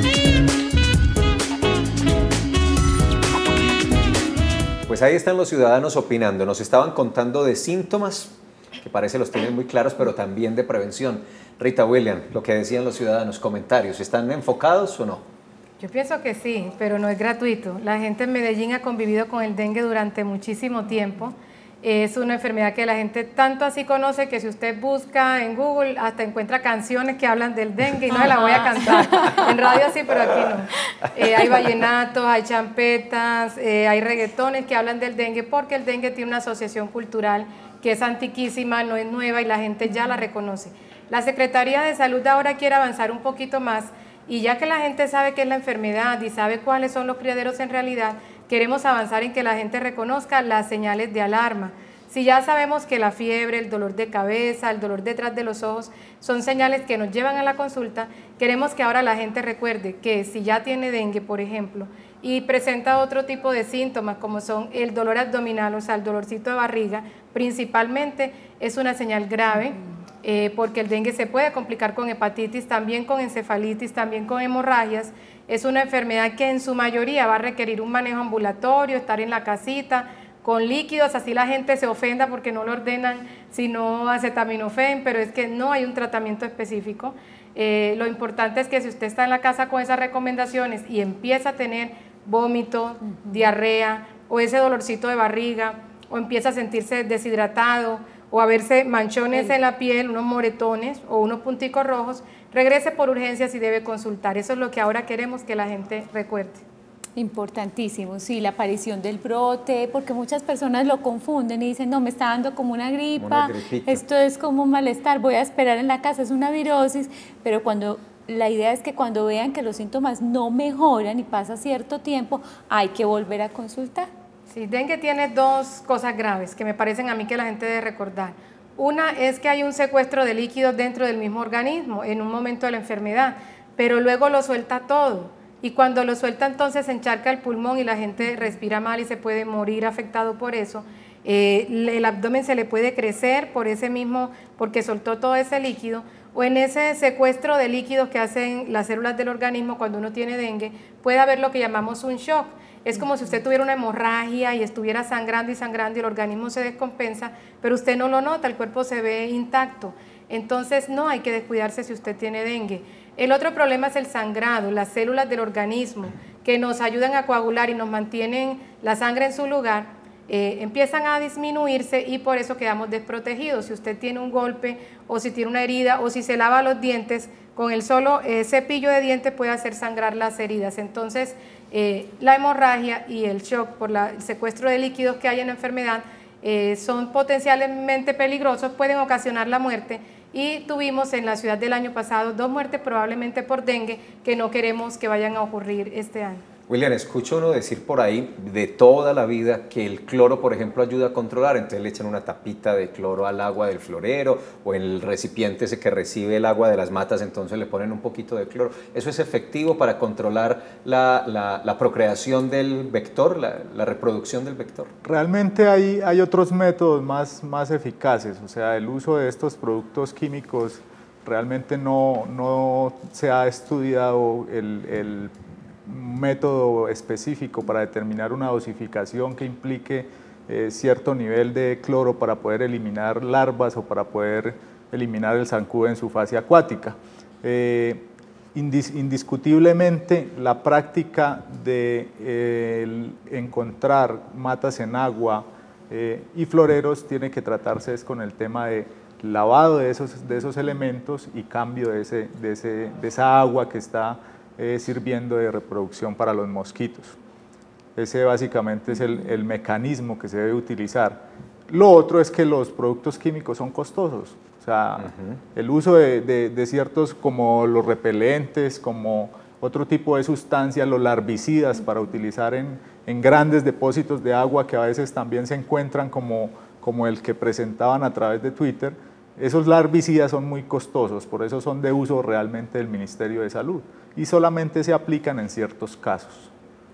Pues ahí están los ciudadanos opinando. Nos estaban contando de síntomas, que parece los tienen muy claros, pero también de prevención. Rita, William, lo que decían los ciudadanos, comentarios, ¿están enfocados o no? Yo pienso que sí, pero no es gratuito. La gente en Medellín ha convivido con el dengue durante muchísimo tiempo. Es una enfermedad que la gente tanto así conoce que si usted busca en Google hasta encuentra canciones que hablan del dengue y no se la voy a cantar. En radio sí, pero aquí no. Eh, hay vallenatos, hay champetas, eh, hay reggaetones que hablan del dengue porque el dengue tiene una asociación cultural que es antiquísima, no es nueva y la gente ya la reconoce. La Secretaría de Salud ahora quiere avanzar un poquito más y ya que la gente sabe qué es la enfermedad y sabe cuáles son los criaderos en realidad, queremos avanzar en que la gente reconozca las señales de alarma. Si ya sabemos que la fiebre, el dolor de cabeza, el dolor detrás de los ojos son señales que nos llevan a la consulta, queremos que ahora la gente recuerde que si ya tiene dengue, por ejemplo, y presenta otro tipo de síntomas como son el dolor abdominal, o sea, el dolorcito de barriga, principalmente es una señal grave, eh, porque el dengue se puede complicar con hepatitis, también con encefalitis, también con hemorragias. Es una enfermedad que en su mayoría va a requerir un manejo ambulatorio, estar en la casita, con líquidos, así la gente se ofenda porque no lo ordenan sino acetaminofén, pero es que no hay un tratamiento específico. Eh, lo importante es que si usted está en la casa con esas recomendaciones y empieza a tener vómito, uh-huh. diarrea o ese dolorcito de barriga o empieza a sentirse deshidratado o a verse manchones en la piel, unos moretones o unos punticos rojos, regrese por urgencias y debe consultar. Eso es lo que ahora queremos que la gente recuerde. Importantísimo, sí, la aparición del brote, porque muchas personas lo confunden y dicen, no, me está dando como una gripa, una esto es como un malestar, voy a esperar en la casa, es una virosis, pero cuando la idea es que cuando vean que los síntomas no mejoran y pasa cierto tiempo, hay que volver a consultar. Sí, dengue tiene dos cosas graves que me parecen a mí que la gente debe recordar. Una es que hay un secuestro de líquidos dentro del mismo organismo en un momento de la enfermedad, pero luego lo suelta todo. Y cuando lo suelta entonces se encharca el pulmón y la gente respira mal y se puede morir afectado por eso. Eh, el abdomen se le puede crecer por ese mismo, porque soltó todo ese líquido, o en ese secuestro de líquidos que hacen las células del organismo cuando uno tiene dengue, puede haber lo que llamamos un shock. Es como si usted tuviera una hemorragia y estuviera sangrando y sangrando y el organismo se descompensa, pero usted no lo nota, el cuerpo se ve intacto. Entonces no hay que descuidarse si usted tiene dengue. El otro problema es el sangrado, las células del organismo que nos ayudan a coagular y nos mantienen la sangre en su lugar, eh, empiezan a disminuirse y por eso quedamos desprotegidos. Si usted tiene un golpe o si tiene una herida o si se lava los dientes, con el solo eh, cepillo de dientes puede hacer sangrar las heridas. Entonces, eh, la hemorragia y el shock por la, el secuestro de líquidos que hay en la enfermedad eh, son potencialmente peligrosos, pueden ocasionar la muerte. Y tuvimos en la ciudad del año pasado dos muertes probablemente por dengue que no queremos que vayan a ocurrir este año. William, escucho uno decir por ahí de toda la vida que el cloro, por ejemplo, ayuda a controlar, entonces le echan una tapita de cloro al agua del florero o en el recipiente ese que recibe el agua de las matas, entonces le ponen un poquito de cloro. ¿Eso es efectivo para controlar la, la, la procreación del vector, la, la reproducción del vector? Realmente hay, hay otros métodos más, más eficaces, o sea, el uso de estos productos químicos realmente no, no se ha estudiado el, el método específico para determinar una dosificación que implique eh, cierto nivel de cloro para poder eliminar larvas o para poder eliminar el zancudo en su fase acuática. Eh, indis indiscutiblemente la práctica de eh, encontrar matas en agua eh, y floreros tiene que tratarse es con el tema de lavado de esos, de esos elementos y cambio de, ese, de, ese, de esa agua que está Eh, sirviendo de reproducción para los mosquitos. Ese básicamente es el, el mecanismo que se debe utilizar. Lo otro es que los productos químicos son costosos, o sea, uh-huh. el uso de, de, de ciertos como los repelentes, como otro tipo de sustancias, los larvicidas para utilizar en, en grandes depósitos de agua que a veces también se encuentran como, como el que presentaban a través de Twitter. Esos larvicidas son muy costosos, por eso son de uso realmente del Ministerio de Salud y solamente se aplican en ciertos casos.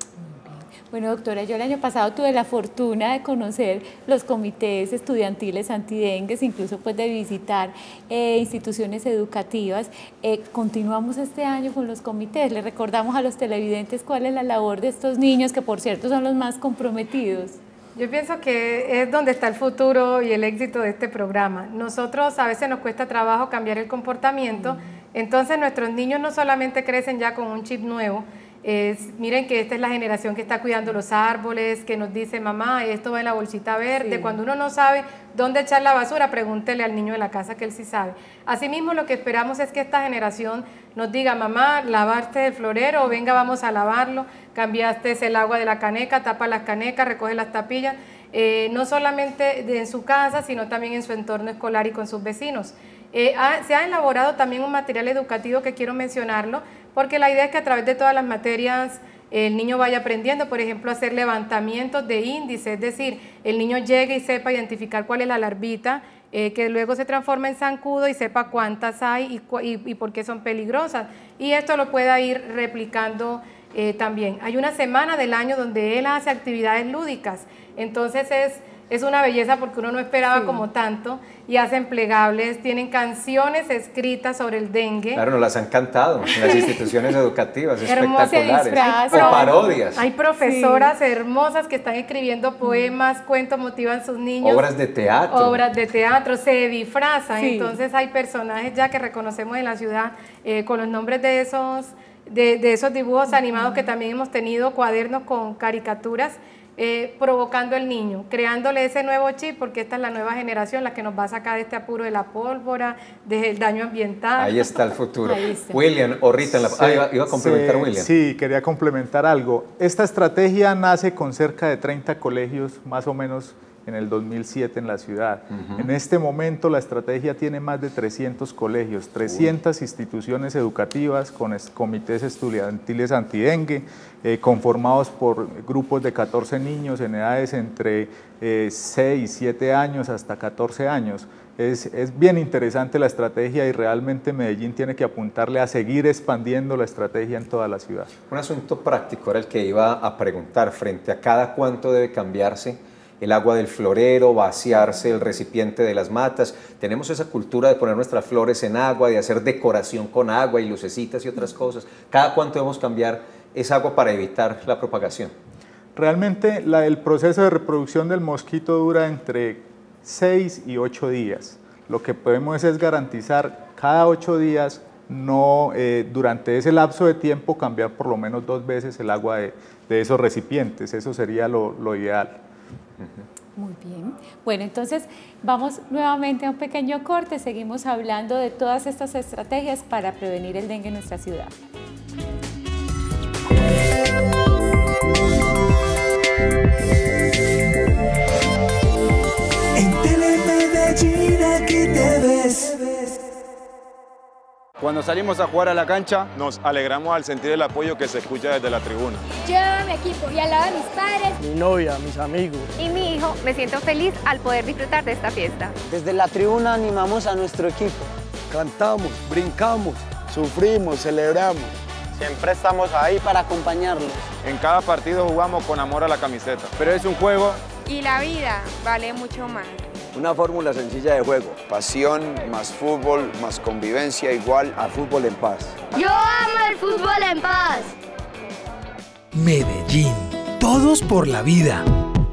Bueno, doctora, yo el año pasado tuve la fortuna de conocer los comités estudiantiles antidengues, incluso pues de visitar eh, instituciones educativas. Eh, continuamos este año con los comités, le recordamos a los televidentes cuál es la labor de estos niños, que por cierto son los más comprometidos. Yo pienso que es donde está el futuro y el éxito de este programa. Nosotros a veces nos cuesta trabajo cambiar el comportamiento, entonces nuestros niños no solamente crecen ya con un chip nuevo. Es, miren que esta es la generación que está cuidando los árboles, que nos dice, mamá, esto va en la bolsita verde. Sí. Cuando uno no sabe dónde echar la basura, pregúntele al niño de la casa que él sí sabe. Asimismo, lo que esperamos es que esta generación nos diga, mamá, lavaste el florero, venga, vamos a lavarlo, cambiaste el agua de la caneca, tapa las canecas, recoge las tapillas, eh, no solamente de, en su casa, sino también en su entorno escolar y con sus vecinos. Eh, ha, se ha elaborado también un material educativo que quiero mencionarlo, porque la idea es que a través de todas las materias el niño vaya aprendiendo, por ejemplo, a hacer levantamientos de índice, es decir, el niño llegue y sepa identificar cuál es la larvita, eh, que luego se transforma en zancudo y sepa cuántas hay y, y, y por qué son peligrosas. Y esto lo pueda ir replicando eh, también. Hay una semana del año donde él hace actividades lúdicas, entonces es... Es una belleza porque uno no esperaba sí. como tanto, y hacen plegables, tienen canciones escritas sobre el dengue. Claro, nos las han cantado en las instituciones educativas, hermosas, espectaculares, o parodias. Hay profesoras sí. hermosas que están escribiendo poemas, cuentos, motivan a sus niños. Obras de teatro. Obras de teatro, se disfrazan, sí. entonces hay personajes ya que reconocemos en la ciudad eh, con los nombres de esos, de, de esos dibujos animados, que también hemos tenido cuadernos con caricaturas, Eh, provocando al niño, creándole ese nuevo chip, porque esta es la nueva generación la que nos va a sacar de este apuro de la pólvora, del daño ambiental. Ahí está el futuro. William, o Rita, en la... sí, ah, iba, iba a complementar sí, William. Sí, quería complementar algo. Esta estrategia nace con cerca de treinta colegios, más o menos en el dos mil siete en la ciudad. Uh-huh. En este momento la estrategia tiene más de trescientos colegios, trescientas Uy. instituciones educativas con es, comités estudiantiles antidengue, eh, conformados por grupos de catorce niños en edades entre eh, seis, siete años hasta catorce años. Es, es bien interesante la estrategia y realmente Medellín tiene que apuntarle a seguir expandiendo la estrategia en toda la ciudad. Un asunto práctico era el que iba a preguntar, frente a cada cuánto debe cambiarse el agua del florero, vaciarse el recipiente de las matas. Tenemos esa cultura de poner nuestras flores en agua, de hacer decoración con agua y lucecitas y otras cosas. ¿Cada cuánto debemos cambiar esa agua para evitar la propagación? Realmente la, el proceso de reproducción del mosquito dura entre seis y ocho días. Lo que podemos es garantizar cada ocho días, no, eh, durante ese lapso de tiempo, cambiar por lo menos dos veces el agua de, de esos recipientes. Eso sería lo, lo ideal. Muy bien. Bueno, entonces vamos nuevamente a un pequeño corte. Seguimos hablando de todas estas estrategias para prevenir el dengue en nuestra ciudad. En Telemedellín aquí te ves. Cuando salimos a jugar a la cancha, nos alegramos al sentir el apoyo que se escucha desde la tribuna. Yo a mi equipo y al lado de mis padres, mi novia, mis amigos y mi hijo, me siento feliz al poder disfrutar de esta fiesta. Desde la tribuna animamos a nuestro equipo. Cantamos, brincamos, sufrimos, celebramos. Siempre estamos ahí para acompañarlos. En cada partido jugamos con amor a la camiseta, pero es un juego y la vida vale mucho más. Una fórmula sencilla de juego. Pasión más fútbol más convivencia igual a fútbol en paz. Yo amo el fútbol en paz. Medellín. Todos por la vida.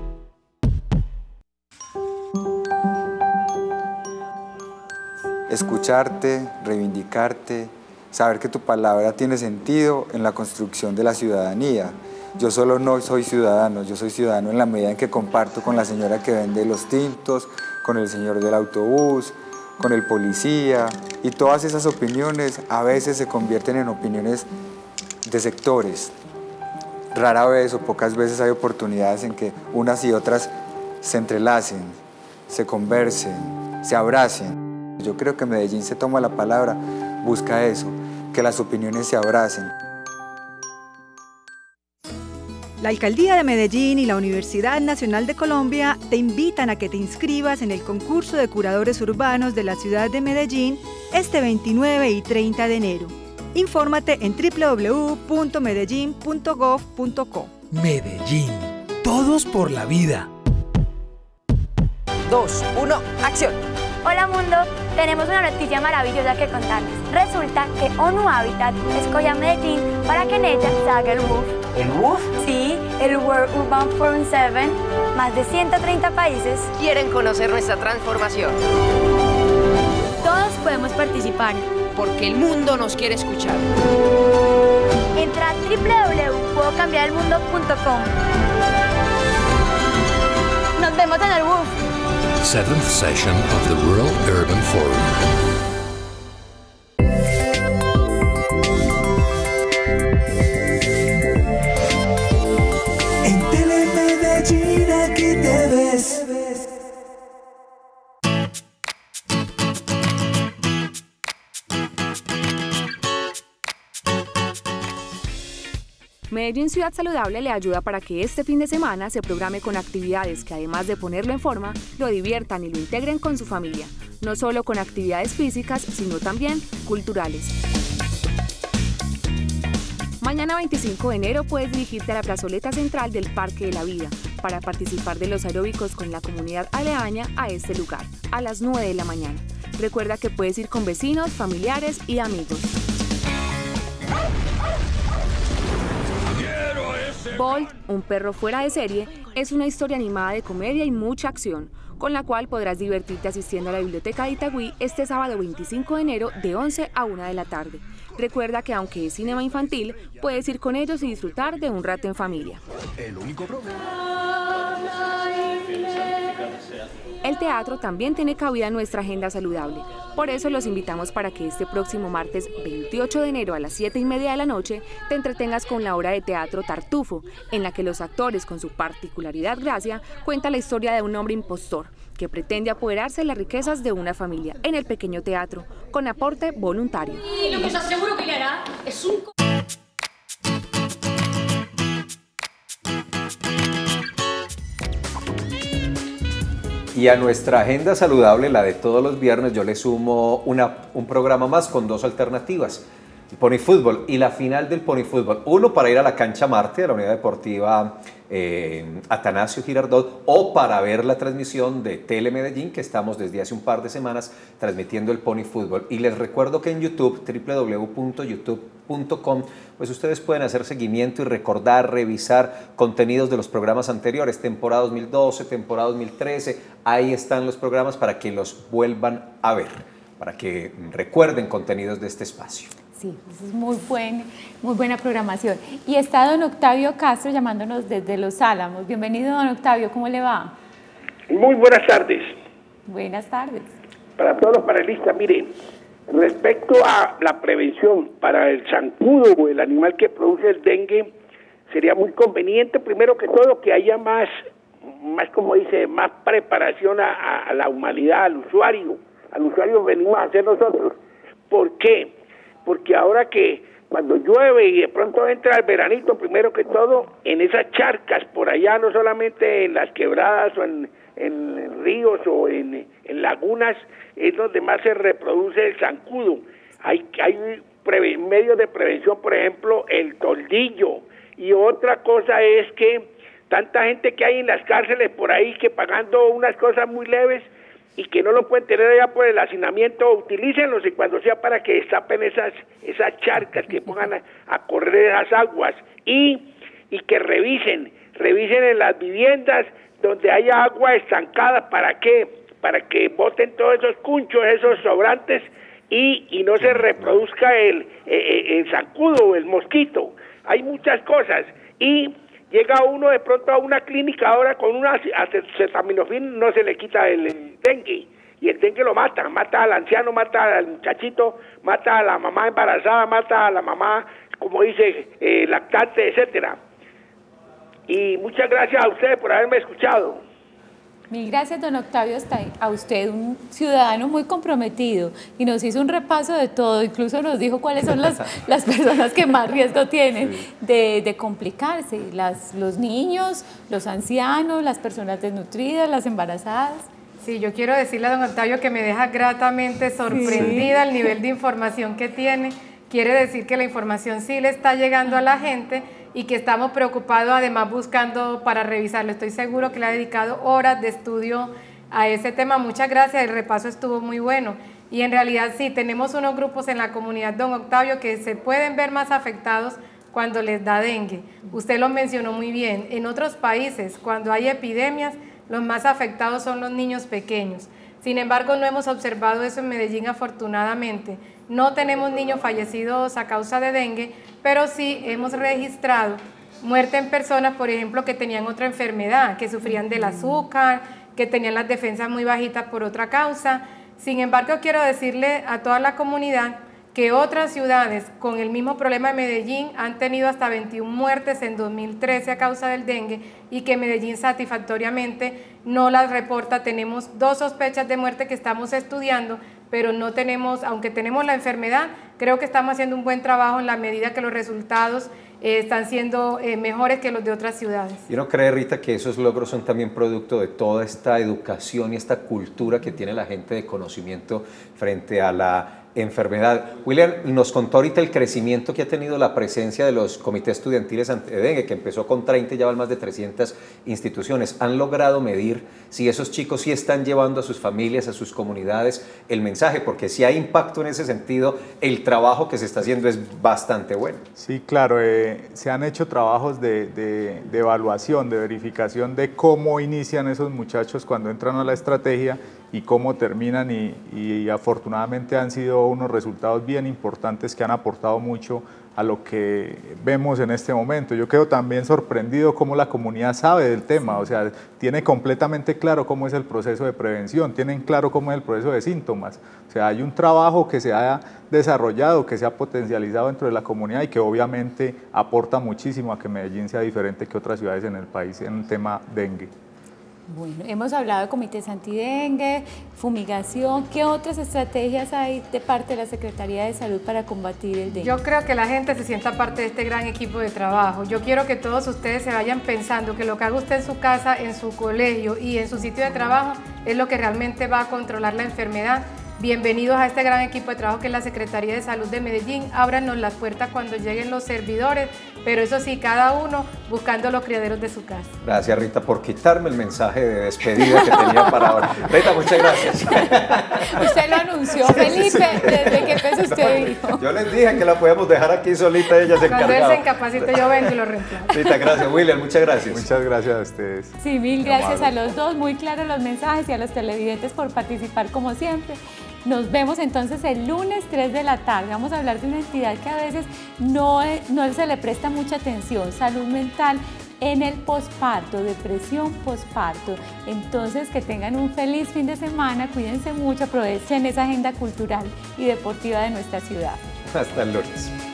Escucharte, reivindicarte, saber que tu palabra tiene sentido en la construcción de la ciudadanía. Yo solo no soy ciudadano, yo soy ciudadano en la medida en que comparto con la señora que vende los tintos, con el señor del autobús, con el policía, y todas esas opiniones a veces se convierten en opiniones de sectores. Rara vez o pocas veces hay oportunidades en que unas y otras se entrelacen, se conversen, se abracen. Yo creo que Medellín se toma la palabra, busca eso, que las opiniones se abracen. La Alcaldía de Medellín y la Universidad Nacional de Colombia te invitan a que te inscribas en el concurso de curadores urbanos de la ciudad de Medellín este veintinueve y treinta de enero. Infórmate en w w w punto medellín punto gov punto co. Medellín. Todos por la vida. Dos, uno, acción. Hola mundo, tenemos una noticia maravillosa que contarles. Resulta que ONU Habitat escogió a Medellín para que en ella se haga el W U F. ¿El W U F? Sí, el World Urban Forum siete. Más de ciento treinta países quieren conocer nuestra transformación. Todos podemos participar. Porque el mundo nos quiere escuchar. Entra a w w w punto puedo cambiar el mundo punto com. Nos vemos en el W U F. Seventh session of the World Urban Forum. En Telemedellín aquí te ves. Medellín Ciudad Saludable le ayuda para que este fin de semana se programe con actividades que, además de ponerlo en forma, lo diviertan y lo integren con su familia, no solo con actividades físicas, sino también culturales. Mañana veinticinco de enero puedes dirigirte a la plazoleta central del Parque de la Vida para participar de los aeróbicos con la comunidad aledaña a este lugar, a las nueve de la mañana. Recuerda que puedes ir con vecinos, familiares y amigos. Bolt, un perro fuera de serie, es una historia animada de comedia y mucha acción, con la cual podrás divertirte asistiendo a la Biblioteca de Itagüí este sábado veinticinco de enero de once a una de la tarde. Recuerda que aunque es cinema infantil, puedes ir con ellos y disfrutar de un rato en familia. El único El teatro también tiene cabida en nuestra agenda saludable. Por eso los invitamos para que este próximo martes veintiocho de enero a las siete y media de la noche te entretengas con la obra de teatro Tartufo, en la que los actores, con su particularidad gracia, cuentan la historia de un hombre impostor que pretende apoderarse de las riquezas de una familia en el pequeño teatro, con aporte voluntario. Y lo que os aseguro que le hará es un... Y a nuestra agenda saludable, la de todos los viernes, yo le sumo una, un programa más con dos alternativas. El Pony Fútbol y la final del Pony Fútbol. Uno para ir a la cancha Marte de la Unidad Deportiva eh, Atanasio Girardot, o para ver la transmisión de Telemedellín, que estamos desde hace un par de semanas transmitiendo el Pony Fútbol. Y les recuerdo que en YouTube, w w w punto youtube punto com, pues ustedes pueden hacer seguimiento y recordar, revisar contenidos de los programas anteriores, temporada dos mil doce, temporada dos mil trece, ahí están los programas para que los vuelvan a ver, para que recuerden contenidos de este espacio. Sí, eso es muy, buen, muy buena programación. Y está don Octavio Castro llamándonos desde Los Álamos. Bienvenido, don Octavio, ¿cómo le va? Muy buenas tardes. Buenas tardes. Para todos los panelistas, miren, respecto a la prevención para el zancudo o el animal que produce el dengue, sería muy conveniente, primero que todo, que haya más, más como dice, más preparación a, a la humanidad, al usuario. Al usuario venimos a hacer nosotros. ¿Por qué? Porque ahora que cuando llueve y de pronto entra el veranito, primero que todo, en esas charcas por allá, no solamente en las quebradas o en, en ríos o en, en lagunas, es donde más se reproduce el zancudo. Hay, hay preve, medios de prevención, por ejemplo, el toldillo. Y otra cosa es que tanta gente que hay en las cárceles por ahí que pagando unas cosas muy leves y que no lo pueden tener allá por el hacinamiento, utilícenlos y cuando sea para que destapen esas esas charcas, que pongan a, a correr esas aguas y, y que revisen, revisen en las viviendas donde haya agua estancada. ¿Para qué? Para que boten todos esos cunchos, esos sobrantes y, y no se reproduzca el, el, el zancudo o el mosquito. Hay muchas cosas y llega uno de pronto a una clínica ahora con una acetaminofén, no se le quita el, el dengue, y el dengue lo mata, mata al anciano, mata al muchachito, mata a la mamá embarazada, mata a la mamá, como dice, eh, lactante, etcétera. Y muchas gracias a ustedes por haberme escuchado. Mil gracias, don Octavio, a usted, un ciudadano muy comprometido, y nos hizo un repaso de todo, incluso nos dijo cuáles son las, las personas que más riesgo tienen sí. de, de complicarse, las, los niños, los ancianos, las personas desnutridas, las embarazadas. Sí, yo quiero decirle a don Octavio que me deja gratamente sorprendida sí. el nivel de información que tiene. Quiere decir que la información sí le está llegando a la gente y que estamos preocupados además buscando para revisarlo. Estoy seguro que le ha dedicado horas de estudio a ese tema. Muchas gracias, el repaso estuvo muy bueno. Y en realidad sí, tenemos unos grupos en la comunidad, don Octavio, que se pueden ver más afectados cuando les da dengue. Usted lo mencionó muy bien. En otros países, cuando hay epidemias, los más afectados son los niños pequeños. Sin embargo, no hemos observado eso en Medellín, afortunadamente. No tenemos niños fallecidos a causa de dengue, pero sí hemos registrado muerte en personas, por ejemplo, que tenían otra enfermedad, que sufrían del azúcar, que tenían las defensas muy bajitas por otra causa. Sin embargo, quiero decirle a toda la comunidad que otras ciudades con el mismo problema de Medellín han tenido hasta veintiuna muertes en dos mil trece a causa del dengue y que Medellín satisfactoriamente no las reporta. Tenemos dos sospechas de muerte que estamos estudiando, pero no tenemos, aunque tenemos la enfermedad, creo que estamos haciendo un buen trabajo en la medida que los resultados eh, están siendo eh, mejores que los de otras ciudades. ¿Y no cree, Rita, que esos logros son también producto de toda esta educación y esta cultura que tiene la gente de conocimiento frente a la enfermedad? William nos contó ahorita el crecimiento que ha tenido la presencia de los comités estudiantiles antidengue, que empezó con treinta y ya van más de trescientas instituciones. ¿Han logrado medir si esos chicos sí están llevando a sus familias, a sus comunidades el mensaje? Porque si hay impacto en ese sentido, el trabajo que se está haciendo es bastante bueno. Sí, claro, eh, se han hecho trabajos de, de, de evaluación, de verificación de cómo inician esos muchachos cuando entran a la estrategia y cómo terminan, y, y afortunadamente han sido unos resultados bien importantes que han aportado mucho a lo que vemos en este momento. Yo quedo también sorprendido cómo la comunidad sabe del tema, o sea, tiene completamente claro cómo es el proceso de prevención, tienen claro cómo es el proceso de síntomas, o sea, hay un trabajo que se ha desarrollado, que se ha potencializado dentro de la comunidad y que obviamente aporta muchísimo a que Medellín sea diferente que otras ciudades en el país en el tema dengue. Bueno, hemos hablado de comités antidengue, fumigación. ¿Qué otras estrategias hay de parte de la Secretaría de Salud para combatir el dengue? Yo creo que la gente se sienta parte de este gran equipo de trabajo. Yo quiero que todos ustedes se vayan pensando que lo que haga usted en su casa, en su colegio y en su sitio de trabajo es lo que realmente va a controlar la enfermedad. Bienvenidos a este gran equipo de trabajo que es la Secretaría de Salud de Medellín. Ábranos las puertas cuando lleguen los servidores, pero eso sí, cada uno buscando los criaderos de su casa. Gracias, Rita, por quitarme el mensaje de despedida que tenía para ahora. Rita, muchas gracias. Usted lo anunció, Felipe, sí, sí. Desde que empezó usted dijo. Yo les dije que la podemos dejar aquí solita, ella se encargaba. Cuando él se incapacite, yo vengo y lo reemplazo. Rita, gracias. William, muchas gracias. Muchas gracias a ustedes. Sí, mil gracias a los dos, muy claros los mensajes, y a los televidentes por participar como siempre. Nos vemos entonces el lunes tres de la tarde. Vamos a hablar de una entidad que a veces no, no se le presta mucha atención, salud mental en el posparto, depresión posparto. Entonces, que tengan un feliz fin de semana, cuídense mucho, aprovechen esa agenda cultural y deportiva de nuestra ciudad. Hasta el lunes.